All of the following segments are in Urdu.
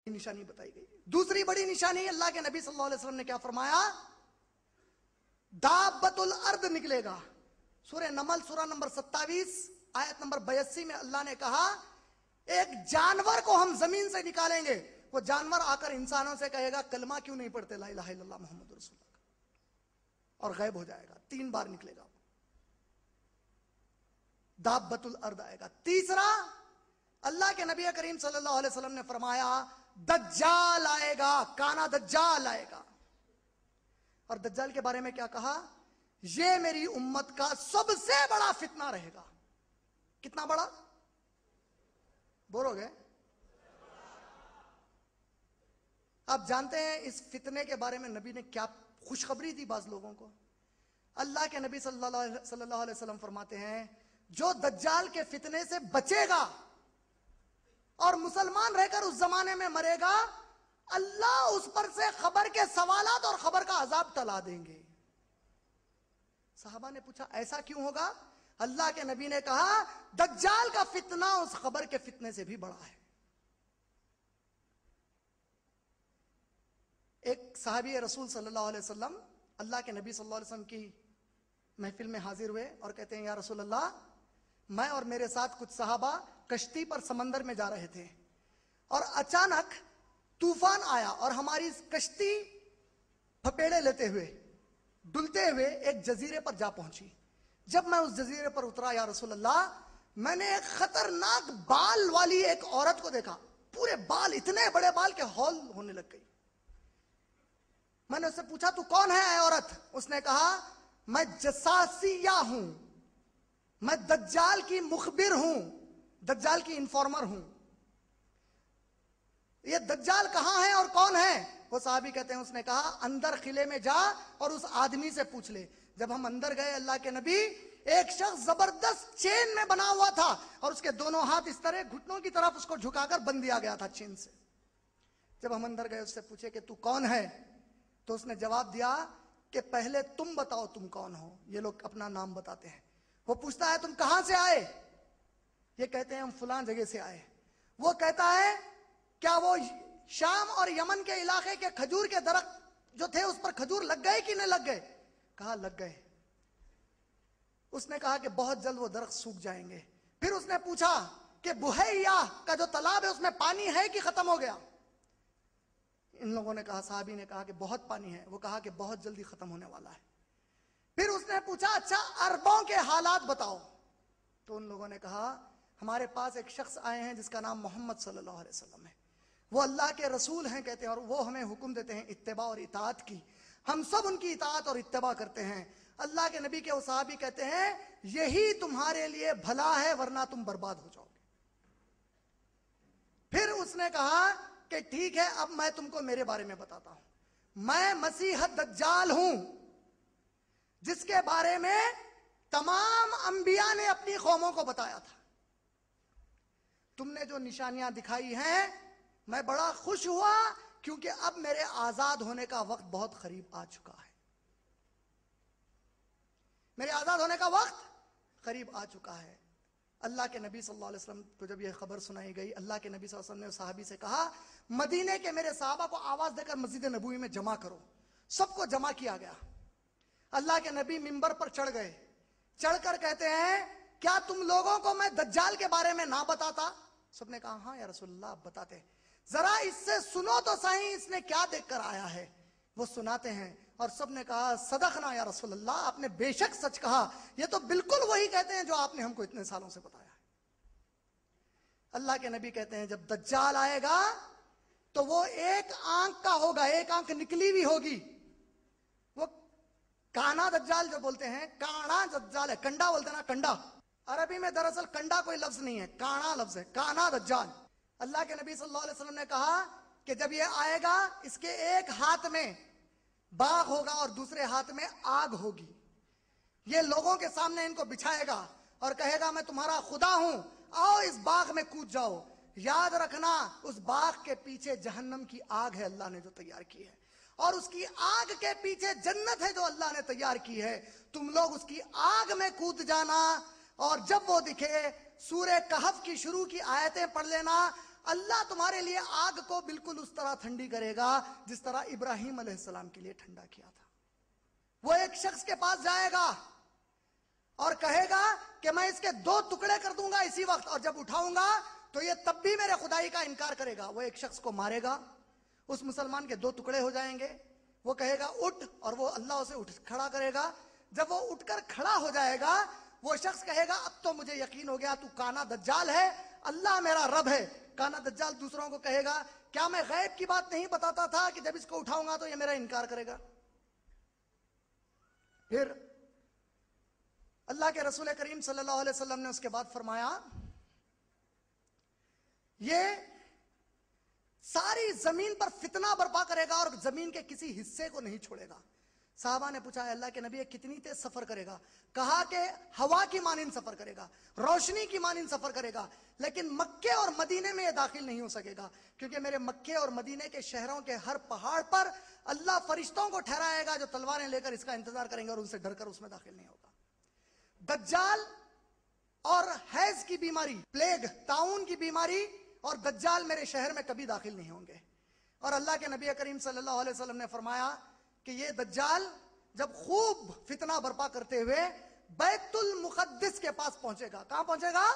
نشانی بتائی گئی. دوسری بڑی نشانی اللہ کے نبی صلی اللہ علیہ وسلم نے کیا فرمایا؟ دابت الارض نکلے گا. سورہ نمل سورہ نمبر 27 آیت نمبر 82 میں اللہ نے کہا ایک جانور کو ہم زمین سے نکالیں گے. وہ جانور آ کر انسانوں سے کہے گا کلمہ کیوں نہیں پڑھتے لا الہ الا اللہ محمد رسول اللہ، اور غائب ہو جائے گا. 3 بار نکلے گا. دابت الارض آئے گا. تیسرا اللہ کے نبی کریم صلی اللہ علیہ وسلم نے فرمایا دجال آئے گا. کانا دجال آئے گا. اور دجال کے بارے میں کیا کہا؟ یہ میری امت کا سب سے بڑا فتنہ رہے گا. کتنا بڑا؟ بولو گے؟ آپ جانتے ہیں اس فتنے کے بارے میں نبی نے کیا خوشخبری دی بعض لوگوں کو؟ اللہ کے نبی صلی اللہ علیہ وسلم فرماتے ہیں جو دجال کے فتنے سے بچے گا اور مسلمان رہ کر اس زمانے میں مرے گا، اللہ اس پر سے خبر کے سوالات اور خبر کا عذاب ٹلا دیں گے. صحابہ نے پوچھا ایسا کیوں ہوگا؟ اللہ کے نبی نے کہا دجال کا فتنہ اس خبر کے فتنے سے بھی بڑا ہے. ایک صحابی رسول صلی اللہ علیہ وسلم اللہ کے نبی صلی اللہ علیہ وسلم کی محفل میں حاضر ہوئے اور کہتے ہیں یا رسول اللہ، میں اور میرے ساتھ کچھ صحابہ کشتی پر سمندر میں جا رہے تھے اور اچانک طوفان آیا اور ہماری کشتی پھپیڑے لیتے ہوئے ڈلتے ہوئے ایک جزیرے پر جا پہنچی. جب میں اس جزیرے پر اترا یا رسول اللہ، میں نے ایک خطرناک بال والی ایک عورت کو دیکھا. پورے بال، اتنے بڑے بال کہ ہول ہونے لگ گئی. میں نے اس سے پوچھا تو کون ہے اے عورت؟ اس نے کہا میں جساسیہ ہوں، میں دجال کی مخبر ہوں، دجال کی انفارمر ہوں. یہ دجال کہاں ہے اور کون ہے؟ وہ صحابی کہتے ہیں اس نے کہا اندر قلعے میں جا اور اس آدمی سے پوچھ لے. جب ہم اندر گئے اللہ کے نبی، ایک شخص زبردست چین میں بنا ہوا تھا اور اس کے دونوں ہاتھ اس طرح گھٹنوں کی طرف اس کو جھکا کر بند دیا گیا تھا چین سے. جب ہم اندر گئے اس سے پوچھے کہ تو کون ہے، تو اس نے جواب دیا کہ پہلے تم بتاؤ تم کون ہو. یہ لوگ اپنا نام بتاتے ہیں. وہ پوچھتا ہے تم کہاں سے آئے؟ یہ کہتے ہیں ہم فلاں جگہ سے آئے. وہ کہتا ہے کیا وہ شام اور یمن کے علاقے کے کھجور کے درخت جو تھے اس پر کھجور لگ گئے کہ نہیں لگ گئے؟ کہا لگ گئے. اس نے کہا کہ بہت جلد وہ درخت سوکھ جائیں گے. پھر اس نے پوچھا کہ بحیرہ کا جو تالاب ہے اس میں پانی ہے کہ ختم ہو گیا؟ ان لوگوں نے کہا، صحابی نے کہا کہ بہت پانی ہے. وہ کہا کہ بہت جلدی ختم ہونے والا ہے. پھر اس نے پوچھا اچھا عربوں کے حالات بتاؤ. تو ان لوگوں نے کہا ہمارے پاس ایک شخص آئے ہیں جس کا نام محمد صلی اللہ علیہ وسلم ہے، وہ اللہ کے رسول ہیں کہتے ہیں، اور وہ ہمیں حکم دیتے ہیں اتباع اور اطاعت کی. ہم سب ان کی اطاعت اور اتباع کرتے ہیں. اللہ کے نبی کے وہ صحابی کہتے ہیں یہی تمہارے لیے بھلا ہے ورنہ تم برباد ہو جاؤ گے. پھر اس نے کہا کہ ٹھیک ہے اب میں تم کو میرے بارے میں بتاتا ہوں. میں مسیح دجال ہوں جس کے بارے میں تمام انبیاء نے اپنی قوموں کو بتایا تھا. تم نے جو نشانیاں دکھائی ہیں میں بڑا خوش ہوا کیونکہ اب میرے آزاد ہونے کا وقت بہت قریب آ چکا ہے. میرے آزاد ہونے کا وقت قریب آ چکا ہے. اللہ کے نبی صلی اللہ علیہ وسلم کو جب یہ خبر سنائی گئی، اللہ کے نبی صلی اللہ علیہ وسلم نے صحابی سے کہا مدینے کے میرے صحابہ کو آواز دے کر مسجد نبوی میں جمع کرو. سب کو جمع کیا گیا. اللہ کے نبی منبر پر چڑھ گئے. چڑھ کر کہتے ہیں کیا تم لوگوں کو میں دجال کے بارے میں نہ بتاتا؟ سب نے کہا ہاں یا رسول اللہ آپ بتاتے. ذرا اس سے سنو تو صحیح اس نے کیا دیکھ کر آیا ہے. وہ سناتے ہیں اور سب نے کہا صدقنا یا رسول اللہ، آپ نے بے شک سچ کہا، یہ تو بالکل وہی کہتے ہیں جو آپ نے ہم کو اتنے سالوں سے بتایا ہے. اللہ کے نبی کہتے ہیں جب دجال آئے گا تو وہ ایک آنکھ کا ہوگا، ایک آنکھ نکلی ہوئی ہوگی. وہ کانا دجال جو بولتے ہیں، کانا دجال ہے، کنڈا بولتے ہیں نا، کنڈا. عربی میں دراصل کنڈا کوئی لفظ نہیں ہے، کانا لفظ ہے، کانا دجال. اللہ کے نبی صلی اللہ علیہ وسلم نے کہا کہ جب یہ آئے گا اس کے ایک ہاتھ میں باغ ہوگا اور دوسرے ہاتھ میں آگ ہوگی. یہ لوگوں کے سامنے ان کو بچھائے گا اور کہے گا میں تمہارا خدا ہوں، آؤ اس باغ میں کود جاؤ. یاد رکھنا اس باغ کے پیچھے جہنم کی آگ ہے اللہ نے جو تیار کی ہے، اور اس کی آگ کے پیچھے جنت ہے جو اللہ نے تیار کی ہے. تم لوگ اس کی آگ میں کود جانا، اور جب وہ دکھے سورہ کہف کی شروع کی آیتیں پڑھ لینا. اللہ تمہارے لیے آگ کو بالکل اس طرح ٹھنڈی کرے گا جس طرح ابراہیم علیہ السلام کے لیے ٹھنڈا کیا تھا. وہ ایک شخص کے پاس جائے گا اور کہے گا کہ میں اس کے 2 ٹکڑے کر دوں گا اسی وقت, اور جب اٹھاؤں گا تو یہ تب بھی میرے خدائی کا انکار کرے گا. وہ ایک شخص کو مارے گا, اس مسلمان کے 2 ٹکڑے ہو جائیں گے. وہ کہے گا اٹھ, اور وہ اللہ اسے اٹھ کھڑا کرے گا. جب وہ اٹھ کر کھڑا ہو جائے گا, وہ شخص کہے گا اب تو مجھے یقین ہو گیا تو کانا دجال ہے, اللہ میرا رب ہے. کانا دجال دوسروں کو کہے گا کیا میں غیب کی بات نہیں بتاتا تھا کہ جب اس کو اٹھاؤں گا تو یہ میرا انکار کرے گا. پھر اللہ کے رسول کریم صلی اللہ علیہ وسلم نے اس کے بعد فرمایا یہ ساری زمین پر فتنہ برپا کرے گا اور زمین کے کسی حصے کو نہیں چھوڑے گا. صحابہ نے پوچھا اللہ کے نبی کتنی تیز سفر کرے گا؟ کہا کہ ہوا کی مانند سفر کرے گا, روشنی کی مانند سفر کرے گا, لیکن مکے اور مدینے میں یہ داخل نہیں ہو سکے گا, کیونکہ میرے مکے اور مدینے کے شہروں کے ہر پہاڑ پر اللہ فرشتوں کو ٹھہرائے گا جو تلواریں لے کر اس کا انتظار کریں گے اور ان سے ڈر کر اس میں داخل نہیں ہوگا. دجال اور حیض کی بیماری, پلیگ, طاعون کی بیماری اور دجال میرے شہر میں کبھی داخل نہیں ہوں گے. اور اللہ کے نبی کریم صلی اللہ علیہ وسلم نے فرمایا کہ یہ دجال جب خوب فتنہ برپا کرتے ہوئے بیت المقدس کے پاس پہنچے گا. کہاں پہنچے گا؟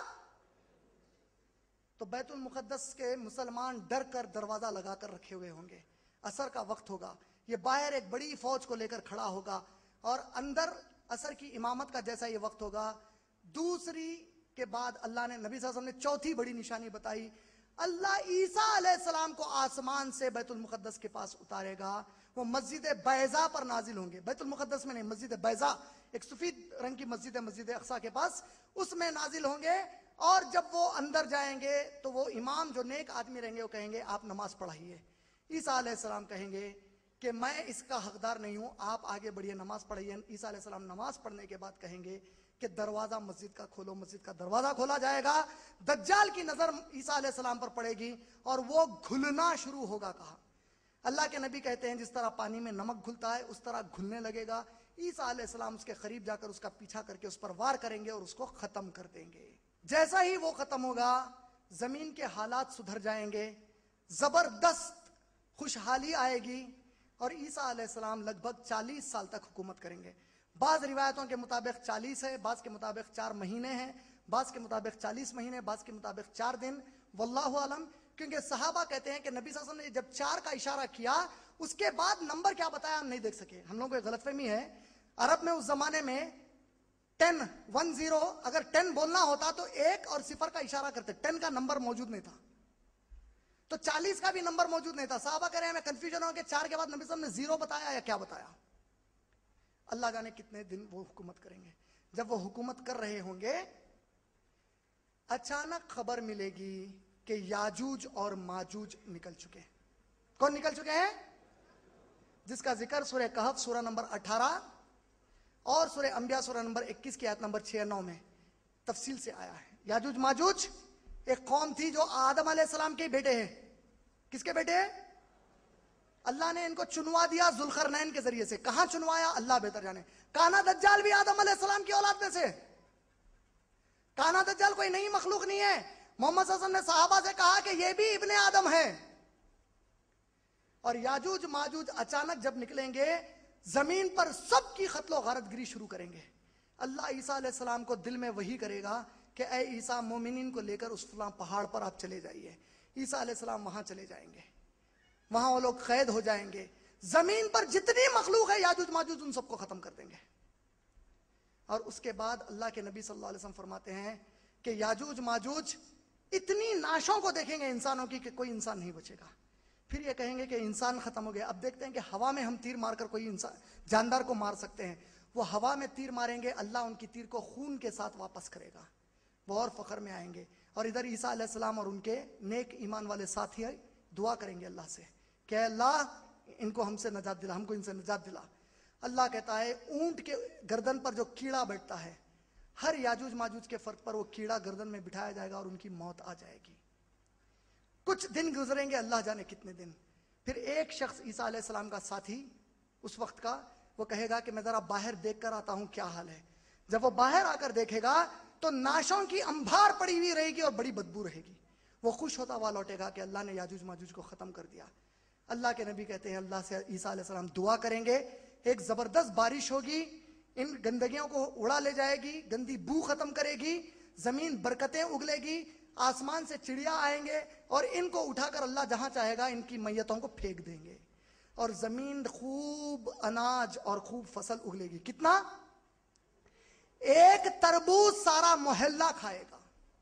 تو بیت المقدس کے مسلمان ڈر کر دروازہ لگا کر رکھے ہوئے ہوں گے. عصر کا وقت ہوگا, یہ باہر ایک بڑی فوج کو لے کر کھڑا ہوگا اور اندر عصر کی امامت کا جیسا یہ وقت ہوگا. دوسری کے بعد اللہ نے, نبی صلی اللہ علیہ وسلم نے چوتھی بڑی نشانی بتائی, اللہ عیسیٰ علیہ السلام کو آسمان سے بیت المقدس کے پاس اتارے گا. وہ مسجد بیضا پر نازل ہوں گے, بیت المقدس میں نہیں, مسجد بیضا, ایک سفید رنگ کی مسجد ہے مسجد اقصی کے پاس, اس میں نازل ہوں گے. اور جب وہ اندر جائیں گے تو وہ امام جو نیک آدمی رہیں گے وہ کہیں گے آپ نماز پڑھائیے. عیسیٰ علیہ السلام کہیں گے کہ میں اس کا حقدار نہیں ہوں, آپ آگے بڑھیے نماز پڑھائیے. عیسیٰ علیہ السلام نماز پڑھنے کے بعد کہیں گے کہ دروازہ مسجد کا کھولو. مسجد کا دروازہ کھولا جائے گا, دجال کی نظر عیسیٰ علیہ السلام پر پڑے گی اور وہ گھلنا شروع ہوگا. کہا اللہ کے نبی کہتے ہیں جس طرح پانی میں نمک گھلتا ہے اس طرح گھلنے لگے گا. عیسیٰ علیہ السلام اس کے قریب جا کر اس کا پیچھا کر کے اس پر وار کریں گے اور اس کو ختم کر دیں گے. جیسا ہی وہ ختم ہوگا زمین کے حالات سدھر جائیں گے, زبردست خوشحالی آئے گی اور عیسیٰ علیہ السلام لگ بھگ 40 سال تک حکومت کریں گے. بعض روایتوں کے مطابق 40 ہے, بعض کے مطابق 4 مہینے ہیں, بعض کے مطابق 40 مہینے, بعض کے مطابق 4 دن, واللہ عالم. کیونکہ صحابہ کہتے ہیں کہ نبی صلی اللہ علیہ وسلم نے جب 4 کا اشارہ کیا اس کے بعد نمبر کیا بتایا ہم نہیں دیکھ سکے. ہم لوگوں کو ایک غلط فہمی ہے, عرب میں اس زمانے میں 10 اگر 10 بولنا ہوتا تو 1 اور 0 کا اشارہ کرتے, 10 کا نمبر موجود نہیں تھا, تو 40 کا بھی نمبر موجود نہیں تھا. صحابہ کہہ رہے ہیں میں کنفیوژن ہوں کہ 4 کے بعد نبی صلی اللہ علیہ وسلم نے 0 بتایا یا کیا بتایا. اللہ جانے کتنے دن وہ حکومت کریں گے. جب وہ حکومت کر رہے ہوں گے اچانک خبر ملے گی کہ یاجوج اور ماجوج نکل چکے. کون نکل چکے ہیں؟ جس کا ذکر سورہ کہف سورہ نمبر 18 اور سورہ انبیاء سورہ نمبر 21 کی آیت نمبر 6-9 میں تفصیل سے آیا ہے. یاجوج ماجوج ایک قوم تھی جو آدم علیہ السلام کے بیٹے ہیں. کس کے بیٹے ہیں؟ اللہ نے ان کو چنوا دیا ذوالقرنین کے ذریعے سے. کہاں چنوایا اللہ بہتر جانے. کانا دجال بھی آدم علیہ السلام کی اولاد میں سے. کانا دجال کوئی نئی مخلوق نہیں ہے. محمد صلی اللہ علیہ وسلم نے صحابہ سے کہا کہ یہ بھی ابن آدم ہے. اور یاجوج ماجوج اچانک جب نکلیں گے زمین پر سب کی قتل و غارت گری شروع کریں گے. اللہ عیسیٰ علیہ السلام کو دل میں وحی کرے گا کہ اے عیسیٰ مومنین کو لے کر اس فلاں پہاڑ پر آپ چلے جائیے. عیسیٰ علیہ السلام وہاں چلے جائیں گے, وہاں وہ لوگ قید ہو جائیں گے. زمین پر جتنی مخلوق ہے یاجوج ماجوج ان سب کو ختم کر دیں گے. اور اس کے بعد اللہ کے نبی صلی اللہ علیہ وسلم فرماتے ہیں کہ یاجوج ماجوج اتنی ناشوں کو دیکھیں گے انسانوں کی کہ کوئی انسان نہیں بچے گا. پھر یہ کہیں گے کہ انسان ختم ہو گیا. اب دیکھتے ہیں کہ ہوا میں ہم تیر مار کر کوئی انسان جاندار کو مار سکتے ہیں. وہ ہوا میں تیر ماریں گے, اللہ ان کی تیر کو خون کے ساتھ واپس کرے گا. وہ اور فخر میں آئیں گے. اور ادھر عیسیٰ علیہ السلام اور ان کے نیک ایمان والے ساتھی دعا کریں گے اللہ سے کہ اللہ ان کو ہم سے نجات دلا, ہم کو ان سے نجات دلا. اللہ کہتا ہے اونٹ کے گردن پر جو کیڑا بیٹھتا ہے ہر یاجوج ماجوج کے فرق پر وہ کیڑا گردن میں بٹھایا جائے گا اور ان کی موت آ جائے گی. کچھ دن گزریں گے, اللہ جانے کتنے دن. پھر ایک شخص عیسیٰ علیہ السلام کا ساتھی اس وقت کا وہ کہے گا کہ میں ذرا باہر دیکھ کر آتا ہوں کیا حال ہے. جب وہ باہر آ کر دیکھے گا تو ناشوں کی انبار پڑی ہوئی رہے گی اور بڑی بدبو رہے گی. وہ خوش ہوتا ہوا لوٹے گا کہ اللہ نے یاجوج ماجوج کو ختم کر دیا. اللہ کے نبی کہتے ہیں اللہ سے عیسیٰ علیہ السلام دعا کریں گے, ایک زبردست بارش ہوگی, ان گندگیوں کو اڑا لے جائے گی, گندی بو ختم کرے گی, زمین برکتیں اگلے گی, آسمان سے چڑیا آئیں گے اور ان کو اٹھا کر اللہ جہاں چاہے گا ان کی میتوں کو پھینک دیں گے, اور زمین خوب اناج اور خوب فصل اگلے گی. کتنا؟ ایک تربوز سارا محلہ کھائے گا.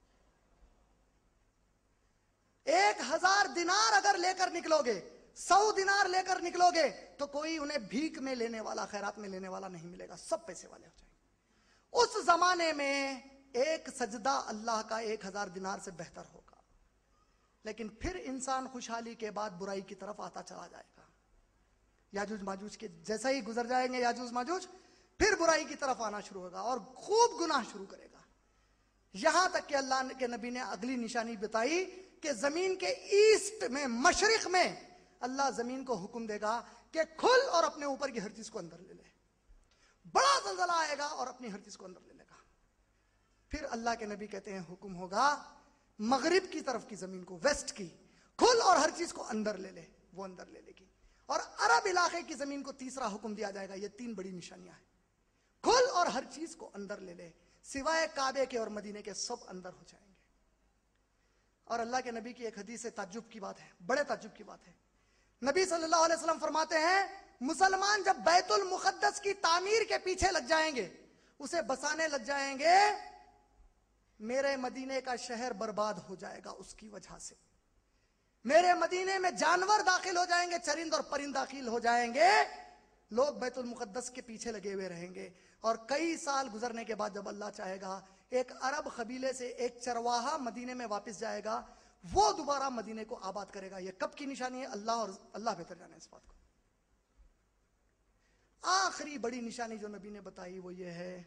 1000 دینار اگر لے کر نکلو گے, 100 دینار لے کر نکلو گے, تو کوئی انہیں بھیک میں لینے والا, خیرات میں لینے والا نہیں ملے گا, سب پیسے والے ہو جائیں گے. اس زمانے میں ایک سجدہ اللہ کا 1000 دینار سے بہتر ہوگا. لیکن پھر انسان خوشحالی کے بعد برائی کی طرف آتا چلا جائے گا. یاجوج ماجوج کے جیسا ہی گزر جائیں گے یاجوج ماجوج, پھر برائی کی طرف آنا شروع ہوگا اور خوب گناہ شروع کرے گا. یہاں تک کہ اللہ کے نبی نے اگلی نشانی بتائی کہ زمین کے ایسٹ میں, مشرق میں, اللہ زمین کو حکم دے گا کہ کھل اور اپنے اوپر کی ہر چیز کو اندر لے لے. بڑا زلزلہ آئے گا اور اپنی ہر چیز کو اندر لے لے گا. پھر اللہ کے نبی کہتے ہیں حکم ہوگا مغرب کی طرف کی زمین کو, ویسٹ کی, کھل اور ہر چیز کو اندر لے لے, وہ اندر لے لے گی. اور عرب علاقے کی زمین کو تیسرا حکم دیا جائے گا. یہ 3 بڑی نشانیاں ہیں. کھل اور ہر چیز کو اندر لے لے, سوائے کعبے کے اور مدینے کے سب اندر ہو جائیں گے. اور اللہ کے نبی کی ایک حدیث سے تعجب کی بات ہے, بڑے تعجب کی بات ہے. نبی صلی اللہ علیہ وسلم فرماتے ہیں مسلمان جب بیت المقدس کی تعمیر کے پیچھے لگ جائیں گے, اسے بسانے لگ جائیں گے, میرے مدینے کا شہر برباد ہو جائے گا اس کی وجہ سے. میرے مدینے میں جانور داخل ہو جائیں گے, چرند اور پرند داخل ہو جائیں گے, لوگ بیت المقدس کے پیچھے لگے ہوئے رہیں گے. اور کئی سال گزرنے کے بعد جب اللہ چاہے گا ایک عرب قبیلے سے ایک چرواہا مدینے میں واپس جائے گا, وہ دوبارہ مدینے کو آباد کرے گا. یہ کب کی نشانی ہے؟ اللہ اور اللہ بہتر جانے اس بات کو. آخری بڑی نشانی جو نبی نے بتائی وہ یہ ہے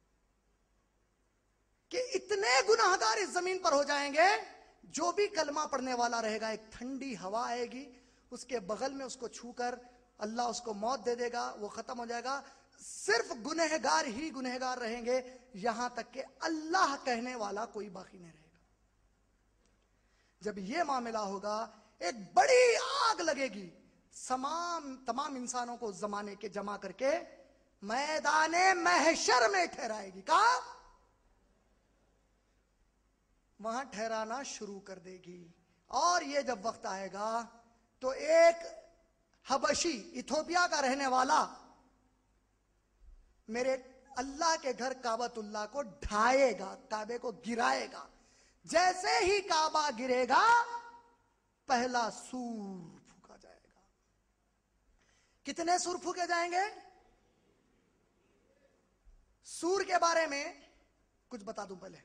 کہ اتنے گناہگار اس زمین پر ہو جائیں گے, جو بھی کلمہ پڑھنے والا رہے گا, ایک ٹھنڈی ہوا آئے گی, اس کے بغل میں اس کو چھو کر اللہ اس کو موت دے دے گا, وہ ختم ہو جائے گا. صرف گنہگار ہی گنہگار رہیں گے, یہاں تک کہ اللہ کہنے والا کوئی باقی نہیں رہے گا. جب یہ معاملہ ہوگا ایک بڑی آگ لگے گی, تمام انسانوں کو زمانے کے جمع کر کے میدان محشر میں ٹھہرائے گی. کہا وہاں ٹھہرانا شروع کر دے گی. اور یہ جب وقت آئے گا تو ایک حبشی, ایتھوپیا کا رہنے والا, میرے اللہ کے گھر کعبۃ اللہ کو ڈھائے گا, کعبے کو گرائے گا. جیسے ہی کعبہ گرے گا پہلا سور پھونکا جائے گا. کتنے سور پھونکے جائیں گے؟ سور کے بارے میں کچھ بتا دوں پہلے.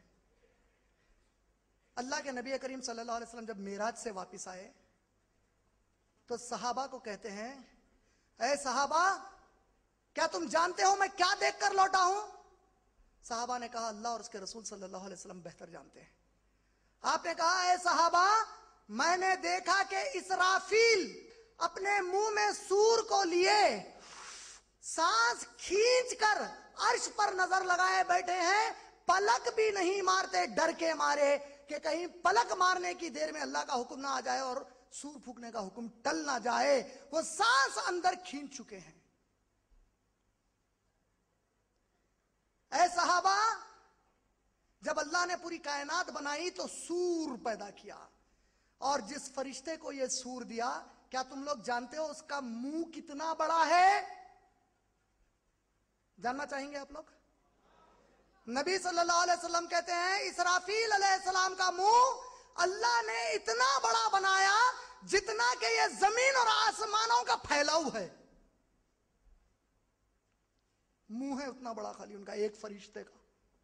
اللہ کے نبی کریم صلی اللہ علیہ وسلم جب معراج سے واپس آئے تو صحابہ کو کہتے ہیں اے صحابہ کیا تم جانتے ہو میں کیا دیکھ کر لوٹا ہوں؟ صحابہ نے کہا اللہ اور اس کے رسول صلی اللہ علیہ وسلم بہتر جانتے ہیں. آپ نے کہا اے صحابہ میں نے دیکھا کہ اسرافیل اپنے منہ میں سور کو لیے سانس کھینچ کر عرش پر نظر لگائے بیٹھے ہیں, پلک بھی نہیں مارتے ڈر کے مارے کہ کہیں پلک مارنے کی دیر میں اللہ کا حکم نہ آ جائے اور سور پھونکنے کا حکم ٹل نہ جائے. وہ سانس اندر کھینچ چکے ہیں. اے صحابہ جب اللہ نے پوری کائنات بنائی تو سور پیدا کیا, اور جس فرشتے کو یہ سور دیا کیا تم لوگ جانتے ہو اس کا منہ کتنا بڑا ہے؟ جاننا چاہیں گے آپ لوگ؟ نبی صلی اللہ علیہ وسلم کہتے ہیں اسرافیل علیہ السلام کا منہ اللہ نے اتنا بڑا بنایا جتنا کہ یہ زمین اور آسمانوں کا پھیلاؤ ہے. منہ ہے اتنا بڑا خالی ان کا ایک فرشتے کا,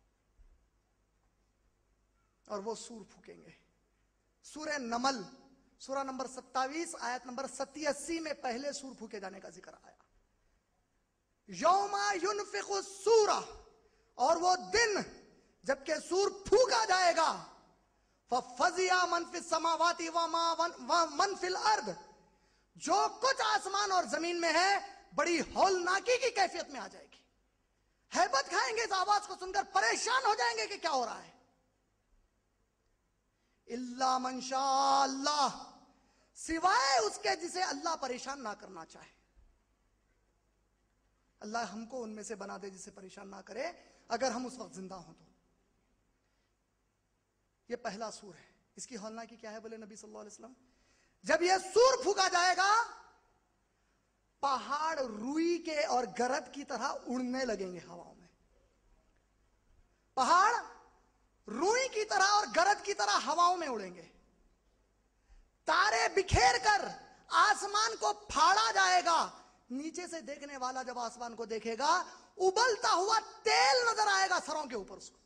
اور وہ سور پھونکیں گے. سورہ نمل سورہ نمبر 27 آیت نمبر 87 میں پہلے سور پھونکے جانے کا ذکر آیا. یوم ینفخ الصور, اور وہ دن جبکہ سور پھونکا جائے گا, فَفَزِعَ مَنْ فِي السَّمَاوَاتِ وَمَنْ فِي الْأَرْضِ, جو کچھ آسمان اور زمین میں ہے بڑی ہولناکی کی کیفیت میں آ جائے گی. ہیبت کھائیں گے اس آواز کو سن کر, پریشان ہو جائیں گے کہ کیا ہو رہا ہے. الا من شاء اللہ، سوائے اس کے جسے اللہ پریشان نہ کرنا چاہے۔ اللہ ہم کو ان میں سے بنا دے جسے پریشان نہ کرے اگر ہم اس وقت زندہ ہوں تو۔ یہ پہلا سور ہے۔ اس کی ہولناکی کیا ہے بولے نبی صلی اللہ علیہ وسلم؟ جب یہ سور پھونکا جائے گا پہاڑ روئی کے اور گرد کی طرح اڑنے لگیں گے ہواؤں میں۔ پہاڑ روئی کی طرح اور گرد کی طرح ہواؤں میں اڑیں گے۔ تارے بکھیر کر آسمان کو پھاڑا جائے گا۔ نیچے سے دیکھنے والا جب آسمان کو دیکھے گا ابلتا ہوا تیل نظر آئے گا سروں کے اوپر اس کو۔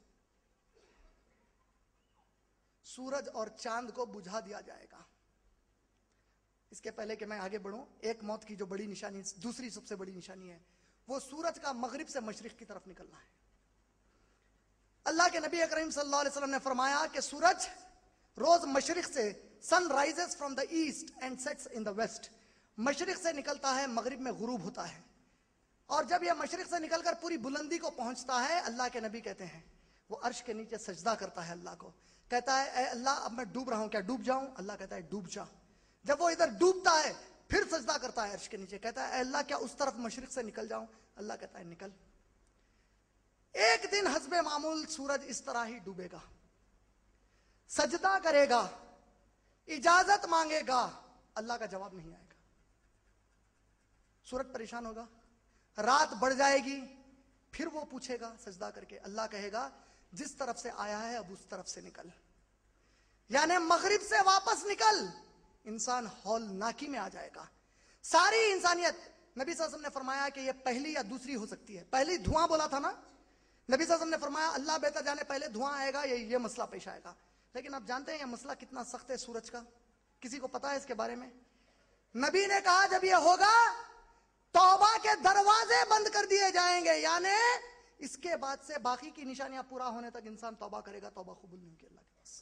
سورج اور چاند کو بجھا دیا جائے گا۔ اس کے پہلے کہ میں آگے بڑھوں، ایک موت کی جو بڑی نشانی، دوسری سب سے بڑی نشانی ہے، وہ سورج کا مغرب سے مشرق کی طرف نکلنا ہے۔ اللہ کے نبی اکرم صلی اللہ علیہ وسلم نے فرمایا کہ سورج روز مشرق سے، sun rises from the east and sets in the west, مشرق سے نکلتا ہے مغرب میں غروب ہوتا ہے، اور جب یہ مشرق سے نکل کر پوری بلندی کو پہنچتا ہے، اللہ کے نبی کہتے ہیں وہ عرش کے نیچے سجدہ کرتا ہے اللہ کو، کہتا ہے اے اللہ اب میں ڈوب رہا ہوں، کیا ڈوب جاؤں؟ اللہ کہتا ہے ڈوب جا۔ جب وہ ادھر ڈوبتا ہے پھر سجدہ کرتا ہے عرش کے نیچے، کہتا ہے اے اللہ کیا اس طرف مشرق سے نکل جاؤں؟ اللہ کہتا ہے نکل۔ ایک دن حسب معمول سورج اس طرح ہی ڈوبے گا، سجدہ کرے گا، اجازت مانگے گا، اللہ کا جواب نہیں آئے گا۔ سورج پریشان ہوگا، رات بڑھ جائے گی، پھر وہ پوچھے گا سجدہ کر کے، اللہ کہے گا جس طرف سے آیا ہے اب اس طرف سے نکل، یعنی مغرب سے واپس نکل۔ انسان ہولناکی میں آ جائے گا۔ ساری انسانیت، نبی صلی اللہ علیہ وسلم نے فرمایا کہ یہ پہلی یا دوسری ہو سکتی ہے۔ پہلی دھواں بولا تھا نا، نبی صلی اللہ علیہ وسلم نے فرمایا اللہ بہتر جانے پہلے دھواں آئے گا، یہ مسئلہ پیش آئے گا۔ لیکن آپ جانتے ہیں یہ مسئلہ کتنا سخت ہے سورج کا؟ کسی کو پتا ہے اس کے بارے میں؟ نبی نے کہا جب یہ ہوگا توبہ کے دروازے بند کر دیے جائیں گے، یعنی اس کے بعد سے باقی کی نشانیاں پورا ہونے تک انسان توبہ کرے گا، توبہ قبول نہیں ہوگی اللہ کے پاس۔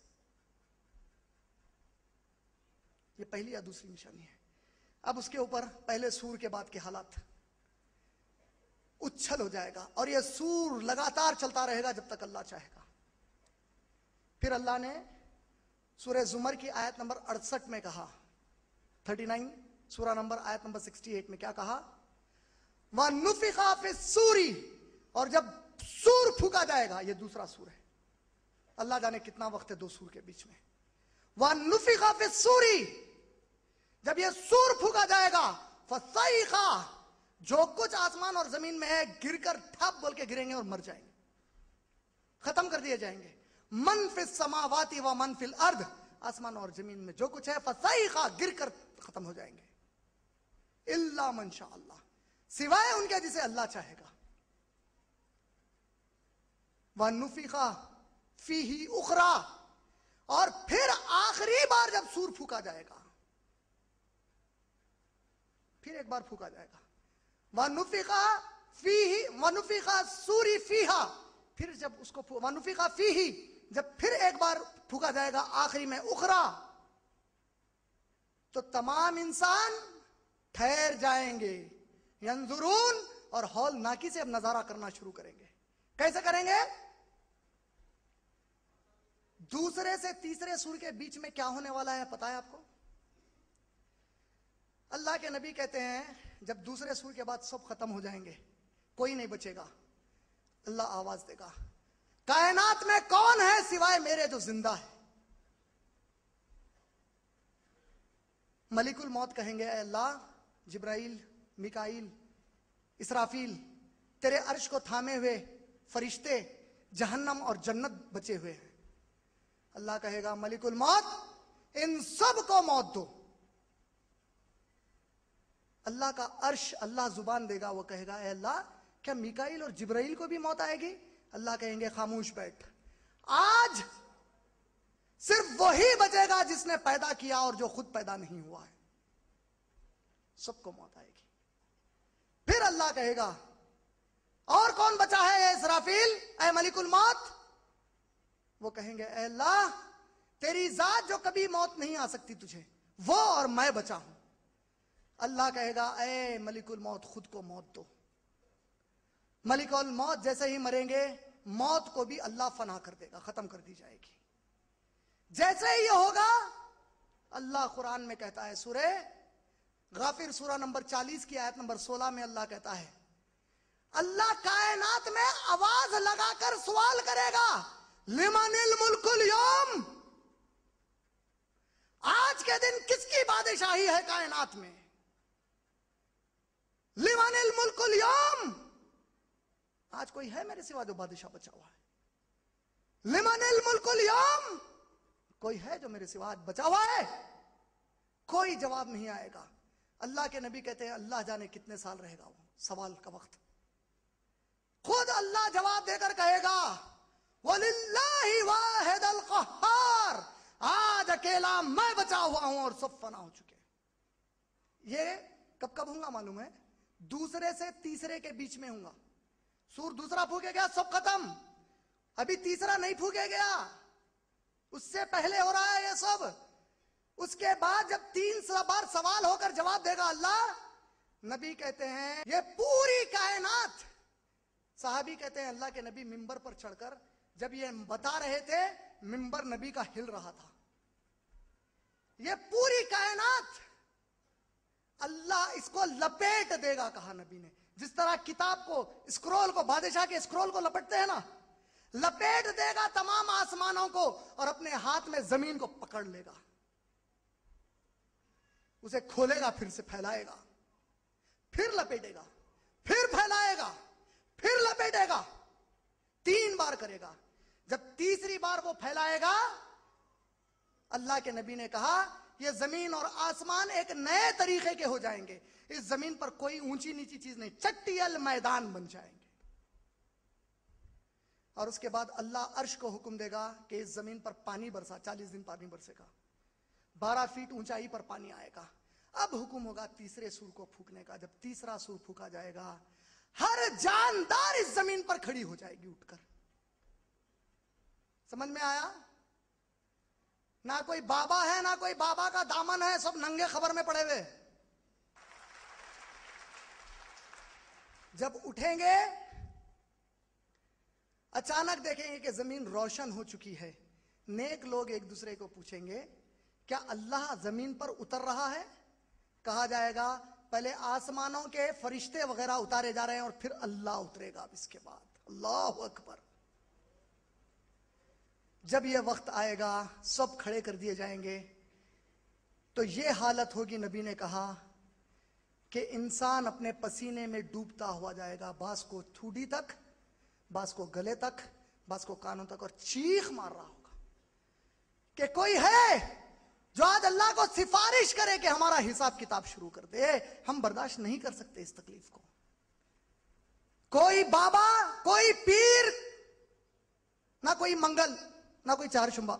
یہ پہلی یا دوسری نشانی ہے۔ اب اس کے اوپر پہلے سور کے بعد کے حالات، اچھل ہو جائے گا، اور یہ سور لگاتار چلتا رہے گا جب تک اللہ چاہے گا۔ پھر اللہ نے سورہ زمر کی آیت نمبر 68 میں کہا، 39 سورہ نمبر آیت نمبر 68 میں کیا کہا؟ وَنُفِخَ فِي الصُّورِ، اور جب سور پھونکا جائے گا، یہ دوسرا سور ہے، اللہ جانے کتنا وقت ہے دو سور کے بیچ میں۔ وَنُفِخَ فِي الصُّورِ، جب یہ سور پھونکا جائے گا، فَصَيْخَ، جو کچھ آسمان اور زمین میں ہے گر کر ٹھپ بول کے گریں گے اور مر جائیں گے، ختم کر دیے جائیں گے۔ من فی السماوات و من فی الارض، آسمان اور زمین میں جو کچھ ہے فصیخ، گر کر ختم ہو جائیں گے۔ الا من شاء اللہ، سوائے ان کے جسے اللہ چاہے گا۔ وَنُفِخَ فِيهِ أُخْرَى، اور پھر آخری بار جب سور پھونکا جائے گا، پھر ایک بار پھونکا جائے گا۔ وَنُفِخَ فِيهِ وَنُفِخَ الصُّورِ فِيهَا، پھر جب اس کو وَنُفِخَ فِيهِ، جب پھر ایک بار پھونکا جائے گا آخری میں اخرا، تو تمام انسان ٹھہر جائیں گے، ینظرون، اور ہولناکی سے اب نظارہ کرنا شروع کریں گے۔ کیسے کریں گے؟ دوسرے سے تیسرے سور کے بیچ میں کیا ہونے والا ہے پتا ہے آپ کو؟ اللہ کے نبی کہتے ہیں جب دوسرے سور کے بعد سب ختم ہو جائیں گے، کوئی نہیں بچے گا، اللہ آواز دے گا کائنات میں کون ہے سوائے میرے جو زندہ ہے؟ ملک الموت کہیں گے اے اللہ، جبرائیل، میکائیل، اسرافیل، تیرے عرش کو تھامے ہوئے فرشتے جہنم اور جنت بچے ہوئے ہیں۔ اللہ کہے گا ملک الموت ان سب کو موت دو۔ اللہ کا عرش، اللہ زبان دے گا، وہ کہے گا اے اللہ کیا میکائیل اور جبرائیل کو بھی موت آئے گی؟ اللہ کہیں گے خاموش بیٹھ، آج صرف وہی بچے گا جس نے پیدا کیا اور جو خود پیدا نہیں ہوا ہے، سب کو موت آئے گی۔ پھر اللہ کہے گا اور کون بچا ہے اے اسرافیل، اے ملک الموت؟ وہ کہیں گے اے اللہ تیری ذات جو کبھی موت نہیں آ سکتی تجھے، وہ اور میں بچا ہوں۔ اللہ کہے گا اے ملک الموت خود کو موت دو۔ ملک الموت جیسے ہی مریں گے، موت کو بھی اللہ فنا کر دے گا، ختم کر دی جائے گی۔ जैसे ही ये होगा, अल्लाह कुरान में कहता है, सूरह गाफिर सूरा नंबर 40 की आयत नंबर 16 में अल्लाह कहता है, अल्लाह कायनात में आवाज लगाकर सवाल करेगा, लिमनिल मुल्कुल यौम, आज के दिन किसकी बादशाही है कायनात में? लिमनिल मुल्कुल यौम, आज कोई है मेरे सिवा जो बादशाह बचा हुआ है? लिमनिल मुल्कुल यौम, कोई है जो मेरे सिवा आज बचा हुआ है? कोई जवाब नहीं आएगा। अल्लाह के नबी कहते हैं, अल्लाह जाने कितने साल रहेगा वो सवाल का वक्त। खुद अल्लाह जवाब देकर कहेगा, वलिल्लाहि वाहिदल क़ह्हार, आज अकेला मैं बचा हुआ हूं और सब फना हो चुके। ये कब कब होगा मालूम है? दूसरे से तीसरे के बीच में होगा। सूर दूसरा फूके गया, सब खत्म, अभी तीसरा नहीं फूके गया, उससे पहले हो रहा है ये सब। उसके बाद जब 3 बार सवाल होकर जवाब देगा अल्लाह, नबी कहते हैं ये पूरी कायनात, साहबी कहते हैं अल्लाह के नबी मिंबर पर चढ़कर जब ये बता रहे थे, मिंबर नबी का हिल रहा था। ये पूरी कायनात अल्लाह इसको लपेट देगा, कहा नबी ने। जिस तरह किताब को, स्क्रोल को, बादशाह के स्क्रोल को लपेटते हैं ना, लपेट देगा तमाम आसमानों को और अपने हाथ में जमीन को पकड़ लेगा, उसे खोलेगा, फिर से फैलाएगा, फिर लपेटेगा, फिर फैलाएगा, फिर लपेटेगा, 3 बार करेगा। जब तीसरी बार वो फैलाएगा, अल्लाह के नबी ने कहा ये जमीन और आसमान एक नए तरीके के हो जाएंगे। इस जमीन पर कोई ऊंची नीची चीज नहीं, चट्टियल मैदान बन जाएंगे। और उसके बाद अल्लाह अर्श को हुक्म देगा कि इस जमीन पर पानी बरसा, 40 दिन पानी बरसेगा, 12 फीट ऊंचाई पर पानी आएगा। अब हुक्म होगा तीसरे सूर को फूकने का। जब तीसरा सूर फूका जाएगा, हर जानदार इस जमीन पर खड़ी हो जाएगी उठकर। समझ में आया? ना कोई बाबा है, ना कोई बाबा का दामन है, सब नंगे खबर में पड़े हुए। जब उठेंगे, अचानक देखेंगे कि जमीन रोशन हो चुकी है। नेक लोग एक दूसरे को पूछेंगे, क्या अल्लाह जमीन पर उतर रहा है? कहा जाएगा पहले आसमानों के फरिश्ते वगैरह उतारे जा रहे हैं और फिर अल्लाह उतरेगा। अब इसके बाद अल्लाहु अकबर। जब यह वक्त आएगा, सब खड़े कर दिए जाएंगे, तो यह हालत होगी, नबी ने कहा कि इंसान अपने पसीने में डूबता हुआ जाएगा, बास को ठूडी तक, बास को गले तक, बास को कानों तक, और चीख मार रहा होगा कि कोई है जो आज अल्लाह को सिफारिश करे कि हमारा हिसाब किताब शुरू कर दे। हम बर्दाश्त नहीं कर सकते इस तकलीफ को। कोई बाबा, कोई पीर, ना कोई मंगल, ना कोई चारशुंबा।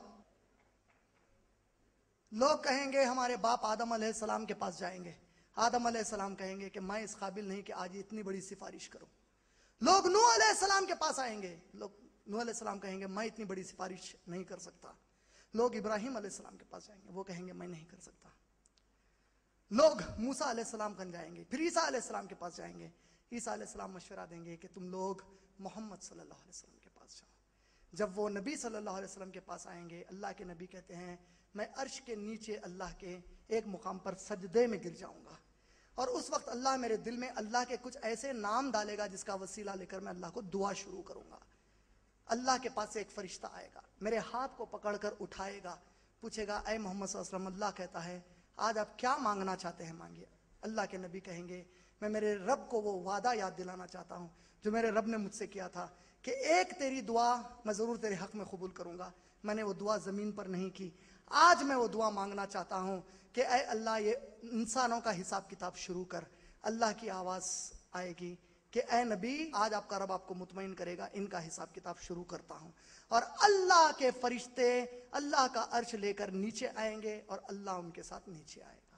लोग कहेंगे हमारे बाप आदम अलैहिस्सलाम के पास जाएंगे। आदम अलैहिस्सलाम कहेंगे कि मैं इस काबिल नहीं कि आज इतनी बड़ी सिफारिश करूं। लोग नूह अलैहिस्सलाम के पास आएंगे। लोग नूह अलैहिस्सलाम कहेंगे मैं इतनी बड़ी सिफारिश नहीं कर सकता। लोग इब्राहिम अलैहिस्सलाम के पास जाएंगे, वो कहेंगे मैं नहीं कर सकता। लोग मूसा अलैहिस्सलाम कन जाएंगे, फिर ईसा अलैहिस्सलाम के पास जाएंगे। ईसा अलैहिस्सलाम मशवरा देंगे कि तुम लोग मोहम्मद सल्लल्लाहु अलैहि वसल्लम के पास जाओ। जब वो नबी सल्लल्लाहु अलैहि वसल्लम के पास आएंगे, अल्लाह के नबी कहते हैं मैं अर्श के नीचे अल्लाह के एक मुकाम पर सजदे में गिर जाऊंगा, और उस वक्त अल्लाह मेरे दिल में अल्लाह के कुछ ऐसे नाम डालेगा जिसका वसीला लेकर मैं अल्लाह को दुआ शुरू करूंगा। अल्लाह के पास से एक फरिश्ता आएगा, मेरे हाथ को पकड़कर उठाएगा, पूछेगा ऐ मोहम्मद सल्लल्लाहु अलैहि वसल्लम, अल्लाह कहता है आज आप क्या मांगना चाहते हैं, मांगिए। अल्लाह के नबी कहेंगे मैं मेरे रब को वो वादा याद दिलाना चाहता हूँ जो मेरे रब ने मुझसे किया था कि एक तेरी दुआ मैं ज़रूर तेरे हक़ में कबूल करूँगा। मैंने वो दुआ ज़मीन पर नहीं की, आज मैं वो दुआ मांगना चाहता हूँ कि ऐ अल्लाह ये इंसानों का हिसाब किताब शुरू कर। अल्लाह की आवाज़ आएगी कि ऐ नबी आज आपका रब आपको मुतमईन करेगा, इनका हिसाब किताब शुरू करता हूँ। और अल्लाह के फरिश्ते अल्लाह का अर्श लेकर नीचे आएंगे और अल्लाह उनके साथ नीचे आएगा।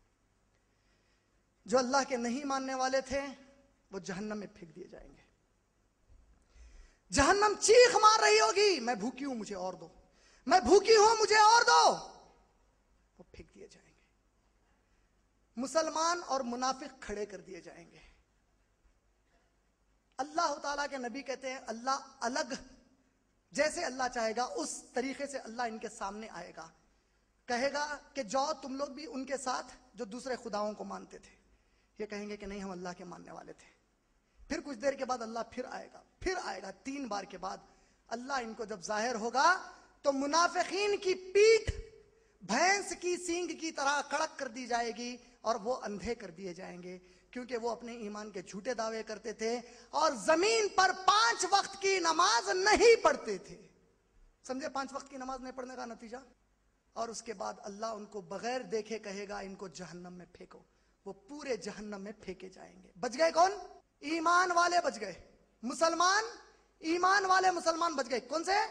जो अल्लाह के नहीं मानने वाले थे वो जहन्नम में फेंक दिए जाएंगे। जहन्नम चीख मार रही होगी मैं भूखी हूं मुझे और दो, मैं भूखी हूं मुझे और दो, वो फेंक दिए जाएंगे। मुसलमान और मुनाफिक खड़े कर दिए जाएंगे। अल्लाह ताला के नबी कहते हैं अल्लाह अलग جیسے اللہ چاہے گا اس طریقے سے اللہ ان کے سامنے آئے گا، کہے گا کہ جاؤ تم لوگ بھی ان کے ساتھ جو دوسرے خداؤں کو مانتے تھے۔ یہ کہیں گے کہ نہیں، ہم اللہ کے ماننے والے تھے۔ پھر کچھ دیر کے بعد اللہ پھر آئے گا 3 بار کے بعد اللہ ان کو جب ظاہر ہوگا تو منافقین کی پیٹھ بھینس کی سینگ کی طرح کڑک کر دی جائے گی اور وہ اندھے کر دیے جائیں گے، کیونکہ وہ اپنے ایمان کے جھوٹے دعوے کرتے تھے اور زمین پر 5 وقت کی نماز نہیں پڑھتے تھے۔ سمجھے 5 وقت کی نماز نہیں پڑھنے کا نتیجہ؟ اور اس کے بعد اللہ ان کو بغیر دیکھے کہے گا ان کو جہنم میں پھینکو، وہ پورے جہنم میں پھینکے جائیں گے۔ بچ گئے کون؟ ایمان والے بچ گئے، مسلمان، ایمان والے مسلمان بچ گئے۔ کون سے؟